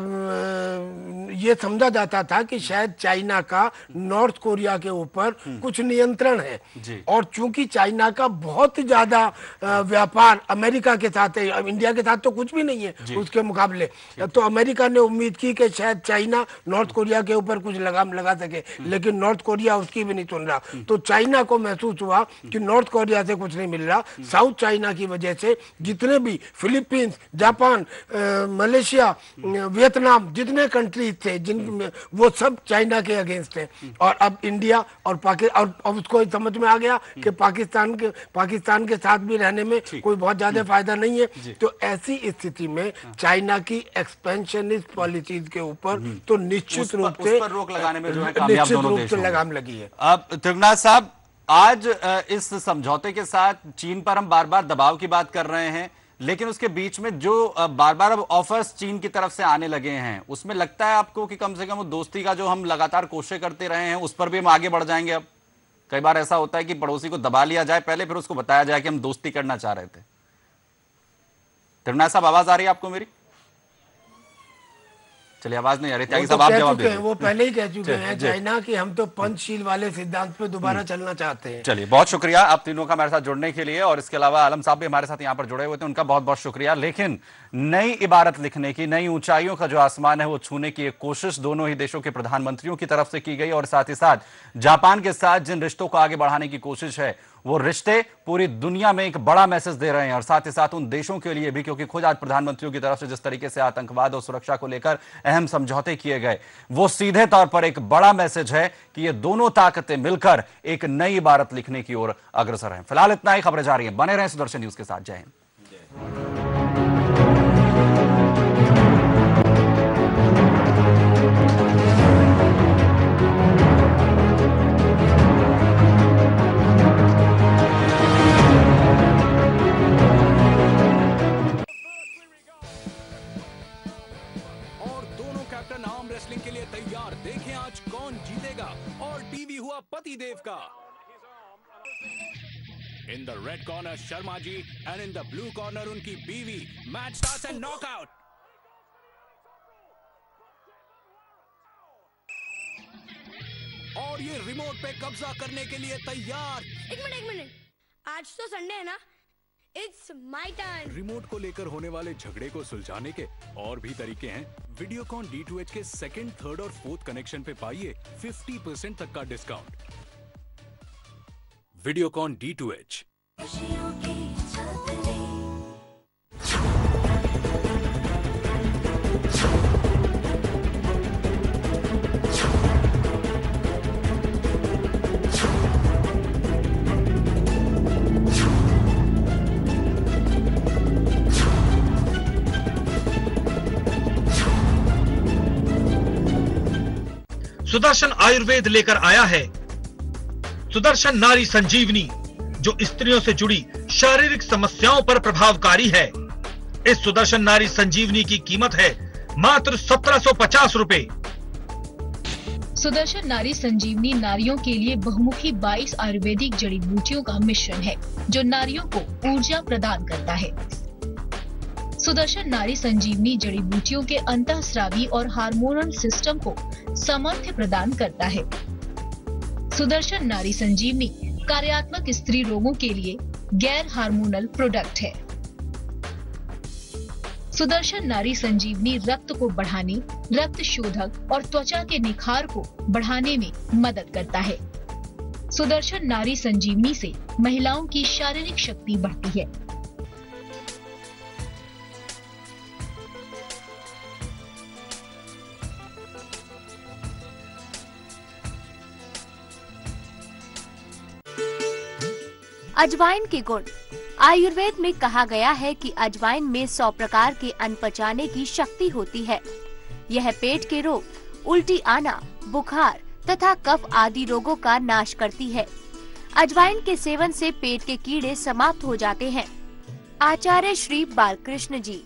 ये समझा जाता था कि शायद चाइना का नॉर्थ कोरिया के ऊपर कुछ नियंत्रण है और चूंकि चाइना का बहुत ज्यादा व्यापार अमेरिका के साथ है, इंडिया के साथ तो कुछ भी नहीं है उसके मुकाबले, तो अमेरिका ने उम्मीद की कि शायद चाइना नॉर्थ कोरिया के ऊपर कुछ लगाम लगा सके, लेकिन नॉर्थ कोरिया उसकी भी नहीं सुन रहा। तो चाइना को महसूस हुआ कि नॉर्थ कोरिया से कुछ नहीं मिल रहा, साउथ चाइना की वजह से जितने भी फिलीपींस, जापान, मलेशिया, वियतनाम, जितने कंट्रीज थे जिन वो सब चाइना के अगेंस्ट थे। और अब इंडिया और पाकिस्तान, और अब उसको समझ में आ गया कि पाकिस्तान के पाकिस्तान के साथ भी रहने में कोई बहुत ज्यादा फायदा नहीं है। तो ऐसी स्थिति में चाइना की एक्सपेंशनिस्ट पॉलिसीज के ऊपर तो निश्चित रूप से रोक लगाने में जो है कामयाब दोनों देश लगाम लगी है। अब त्रिगुनाथ साहब, आज इस समझौते के साथ चीन पर हम बार बार दबाव की बात कर रहे हैं, लेकिन उसके बीच में जो बार बार अब ऑफर्स चीन की तरफ से आने लगे हैं, उसमें लगता है आपको कि कम से कम दोस्ती का जो हम लगातार कोशिश करते रहे हैं उस पर भी हम आगे बढ़ जाएंगे? अब कई बार ऐसा होता है कि पड़ोसी को दबा लिया जाए पहले, फिर उसको बताया जाए कि हम दोस्ती करना चाह रहे थे। त्रिगुनाथ साहब, आवाज आ रही है आपको मेरी? चलिए, आवाज नहीं आ रही। त्यागी साहब, आप जवाब दें। वो पहले ही कह चुके हैं चाइना कि हम तो पंचशील वाले सिद्धांत पे दोबारा चलना चाहते हैं। चलिए, बहुत शुक्रिया आप तीनों का हमारे साथ जुड़ने के लिए, और इसके अलावा आलम साहब भी हमारे साथ यहाँ पर जुड़े हुए थे, उनका बहुत बहुत शुक्रिया। लेकिन नई इबारत लिखने की, नई ऊंचाइयों का जो आसमान है वो छूने की एक कोशिश दोनों ही देशों के प्रधानमंत्रियों की तरफ से की गई, और साथ ही साथ जापान के साथ जिन रिश्तों को आगे बढ़ाने की कोशिश है वो रिश्ते पूरी दुनिया में एक बड़ा मैसेज दे रहे हैं, और साथ ही साथ उन देशों के लिए भी, क्योंकि खुद आज प्रधानमंत्रियों की तरफ से जिस तरीके से आतंकवाद और सुरक्षा को लेकर अहम समझौते किए गए, वो सीधे तौर पर एक बड़ा मैसेज है कि ये दोनों ताकतें मिलकर एक नई इबारत लिखने की ओर अग्रसर हैं। फिलहाल इतना ही, खबरें जारी हैं, बने रहें सुदर्शन न्यूज के साथ। जय हिंद। पति देव का। In the red corner Sharma ji and in the blue corner उनकी बीवी। Match starts and knockout. और ये रिमोट पे कब्जा करने के लिए तैयार। एक मिनट एक मिनट, आज तो संडे है ना, इट्स माय टर्न। रिमोट को लेकर होने वाले झगड़े को सुलझाने के और भी तरीके हैं। वीडियोकॉन डी टू एच के सेकंड, थर्ड और फोर्थ कनेक्शन पे पाइए फिफ्टी परसेंट तक का discount. Videocon D two H. Sudarshan Ayurved लेकर आया है सुदर्शन नारी संजीवनी, जो स्त्रियों से जुड़ी शारीरिक समस्याओं पर प्रभावकारी है। इस सुदर्शन नारी संजीवनी की कीमत है मात्र सत्रह सौ पचास रुपए। सुदर्शन नारी संजीवनी नारियों के लिए बहुमुखी बाईस आयुर्वेदिक जड़ी बूटियों का मिश्रण है, जो नारियों को ऊर्जा प्रदान करता है। सुदर्शन नारी संजीवनी जड़ी बूटियों के अंतःस्रावी और हार्मोनल सिस्टम को सामर्थ्य प्रदान करता है। सुदर्शन नारी संजीवनी कार्यात्मक स्त्री रोगों के लिए गैर हार्मोनल प्रोडक्ट है। सुदर्शन नारी संजीवनी रक्त को बढ़ाने, रक्त शोधक और त्वचा के निखार को बढ़ाने में मदद करता है। सुदर्शन नारी संजीवनी से महिलाओं की शारीरिक शक्ति बढ़ती है। अजवाइन के गुण। आयुर्वेद में कहा गया है कि अजवाइन में सौ प्रकार के अन्न पचाने की शक्ति होती है। यह पेट के रोग, उल्टी आना, बुखार तथा कफ आदि रोगों का नाश करती है। अजवाइन के सेवन से पेट के कीड़े समाप्त हो जाते हैं। आचार्य श्री बालकृष्ण जी।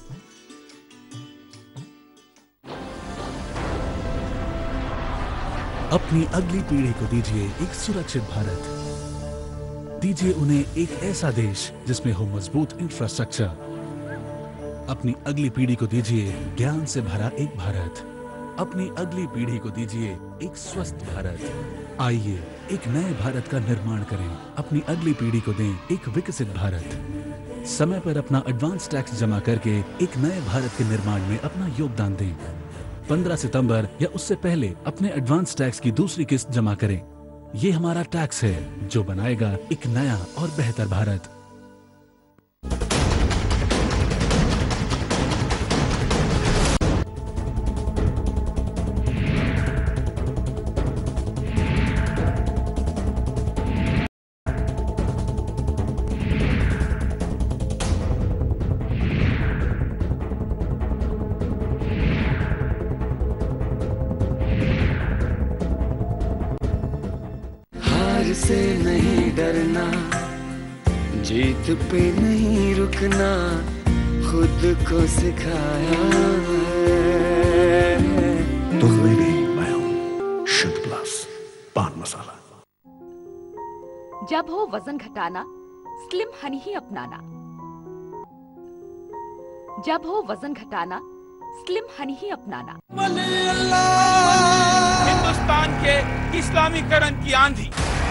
अपनी अगली पीढ़ी को दीजिए एक सुरक्षित भारत। दीजिए उन्हें एक ऐसा देश जिसमें हो मजबूत इंफ्रास्ट्रक्चर। अपनी अगली पीढ़ी को दीजिए ज्ञान से भरा एक भारत। अपनी अगली पीढ़ी को दीजिए एक स्वस्थ भारत। आइए एक नए भारत का निर्माण करें। अपनी अगली पीढ़ी को दें एक विकसित भारत। समय पर अपना एडवांस टैक्स जमा करके एक नए भारत के निर्माण में अपना योगदान दें। पंद्रह सितंबर या उससे पहले अपने एडवांस टैक्स की दूसरी किस्त जमा करें। ये हमारा टैक्स है जो बनाएगा एक नया और बेहतर भारत। से नहीं डरना, जीत पे नहीं रुकना, खुद को सिखाया है। तुम में भी मैं हूं शुद्ध प्लस पान मसाला। जब हो वजन घटाना, स्लिम हनी ही अपनाना। जब हो वजन घटाना, स्लिम हनी ही अपनाना। हिंदुस्तान के इस्लामीकरण की आंधी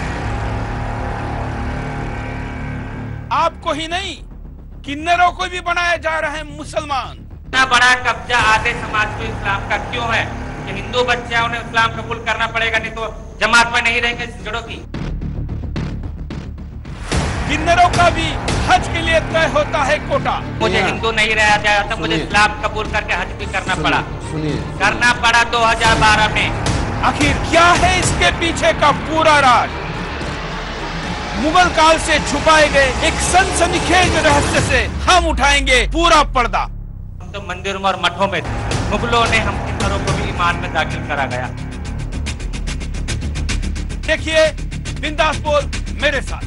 आपको ही नहीं, किन्नरों को भी बनाया जा रहा है मुसलमान। इतना बड़ा कब्जा आधे समाज को इस्लाम का क्यों है कि हिंदू बच्चे उन्हें इस्लाम कबूल करना पड़ेगा, नहीं तो जमात में नहीं रहेंगे जड़ों की। किन्नरों का भी हज के लिए तय होता है कोटा। मुझे हिंदू नहीं रहा जाता तो मुझे इस्लाम कबूल करके हज भी करना पड़ा। करना पड़ा दो हजार बारह में। आखिर क्या है इसके पीछे का पूरा राज? मुगल काल से छुपाए गए एक सनसनीखेज रहस्य से हम उठाएंगे पूरा पर्दा। हम तो मंदिरों और मठों में थे, मुगलों ने हम किन्नरों को भी ईमान में दाखिल करा गया। देखिए बिंदास बोल मेरे साथ।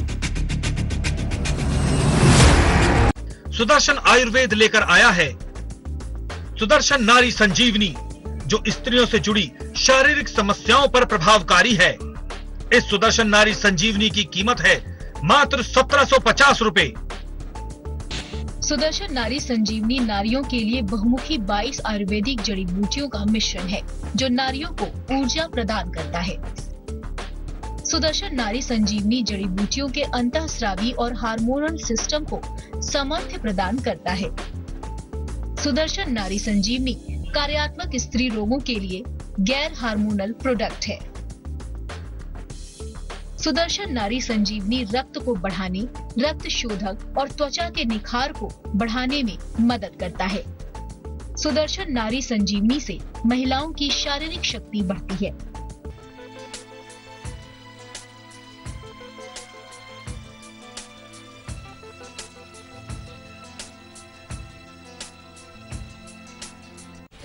सुदर्शन आयुर्वेद लेकर आया है सुदर्शन नारी संजीवनी, जो स्त्रियों से जुड़ी शारीरिक समस्याओं पर प्रभावकारी है। इस सुदर्शन नारी संजीवनी की कीमत है मात्र सत्रह सौ पचास रुपए। सुदर्शन नारी संजीवनी नारियों के लिए बहुमुखी बाईस आयुर्वेदिक जड़ी बूटियों का मिश्रण है, जो नारियों को ऊर्जा प्रदान करता है। सुदर्शन नारी संजीवनी जड़ी बूटियों के अंतःस्रावी और हार्मोनल सिस्टम को सामर्थ्य प्रदान करता है। सुदर्शन नारी संजीवनी कार्यात्मक स्त्री रोगों के लिए गैर हार्मोनल प्रोडक्ट है। सुदर्शन नारी संजीवनी रक्त को बढ़ाने, रक्त शोधक और त्वचा के निखार को बढ़ाने में मदद करता है। सुदर्शन नारी संजीवनी से महिलाओं की शारीरिक शक्ति बढ़ती है।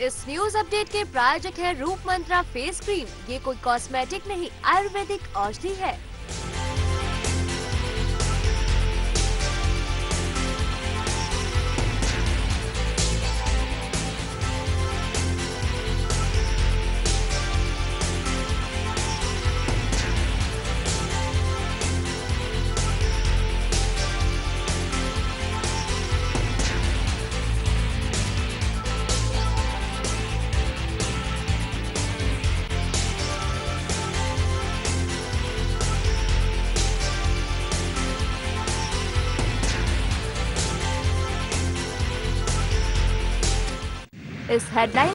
इस न्यूज अपडेट के प्रायोजक है रूप मंत्रा फेस क्रीम। ये कोई कॉस्मेटिक नहीं, आयुर्वेदिक औषधि है। इस हेडलाइन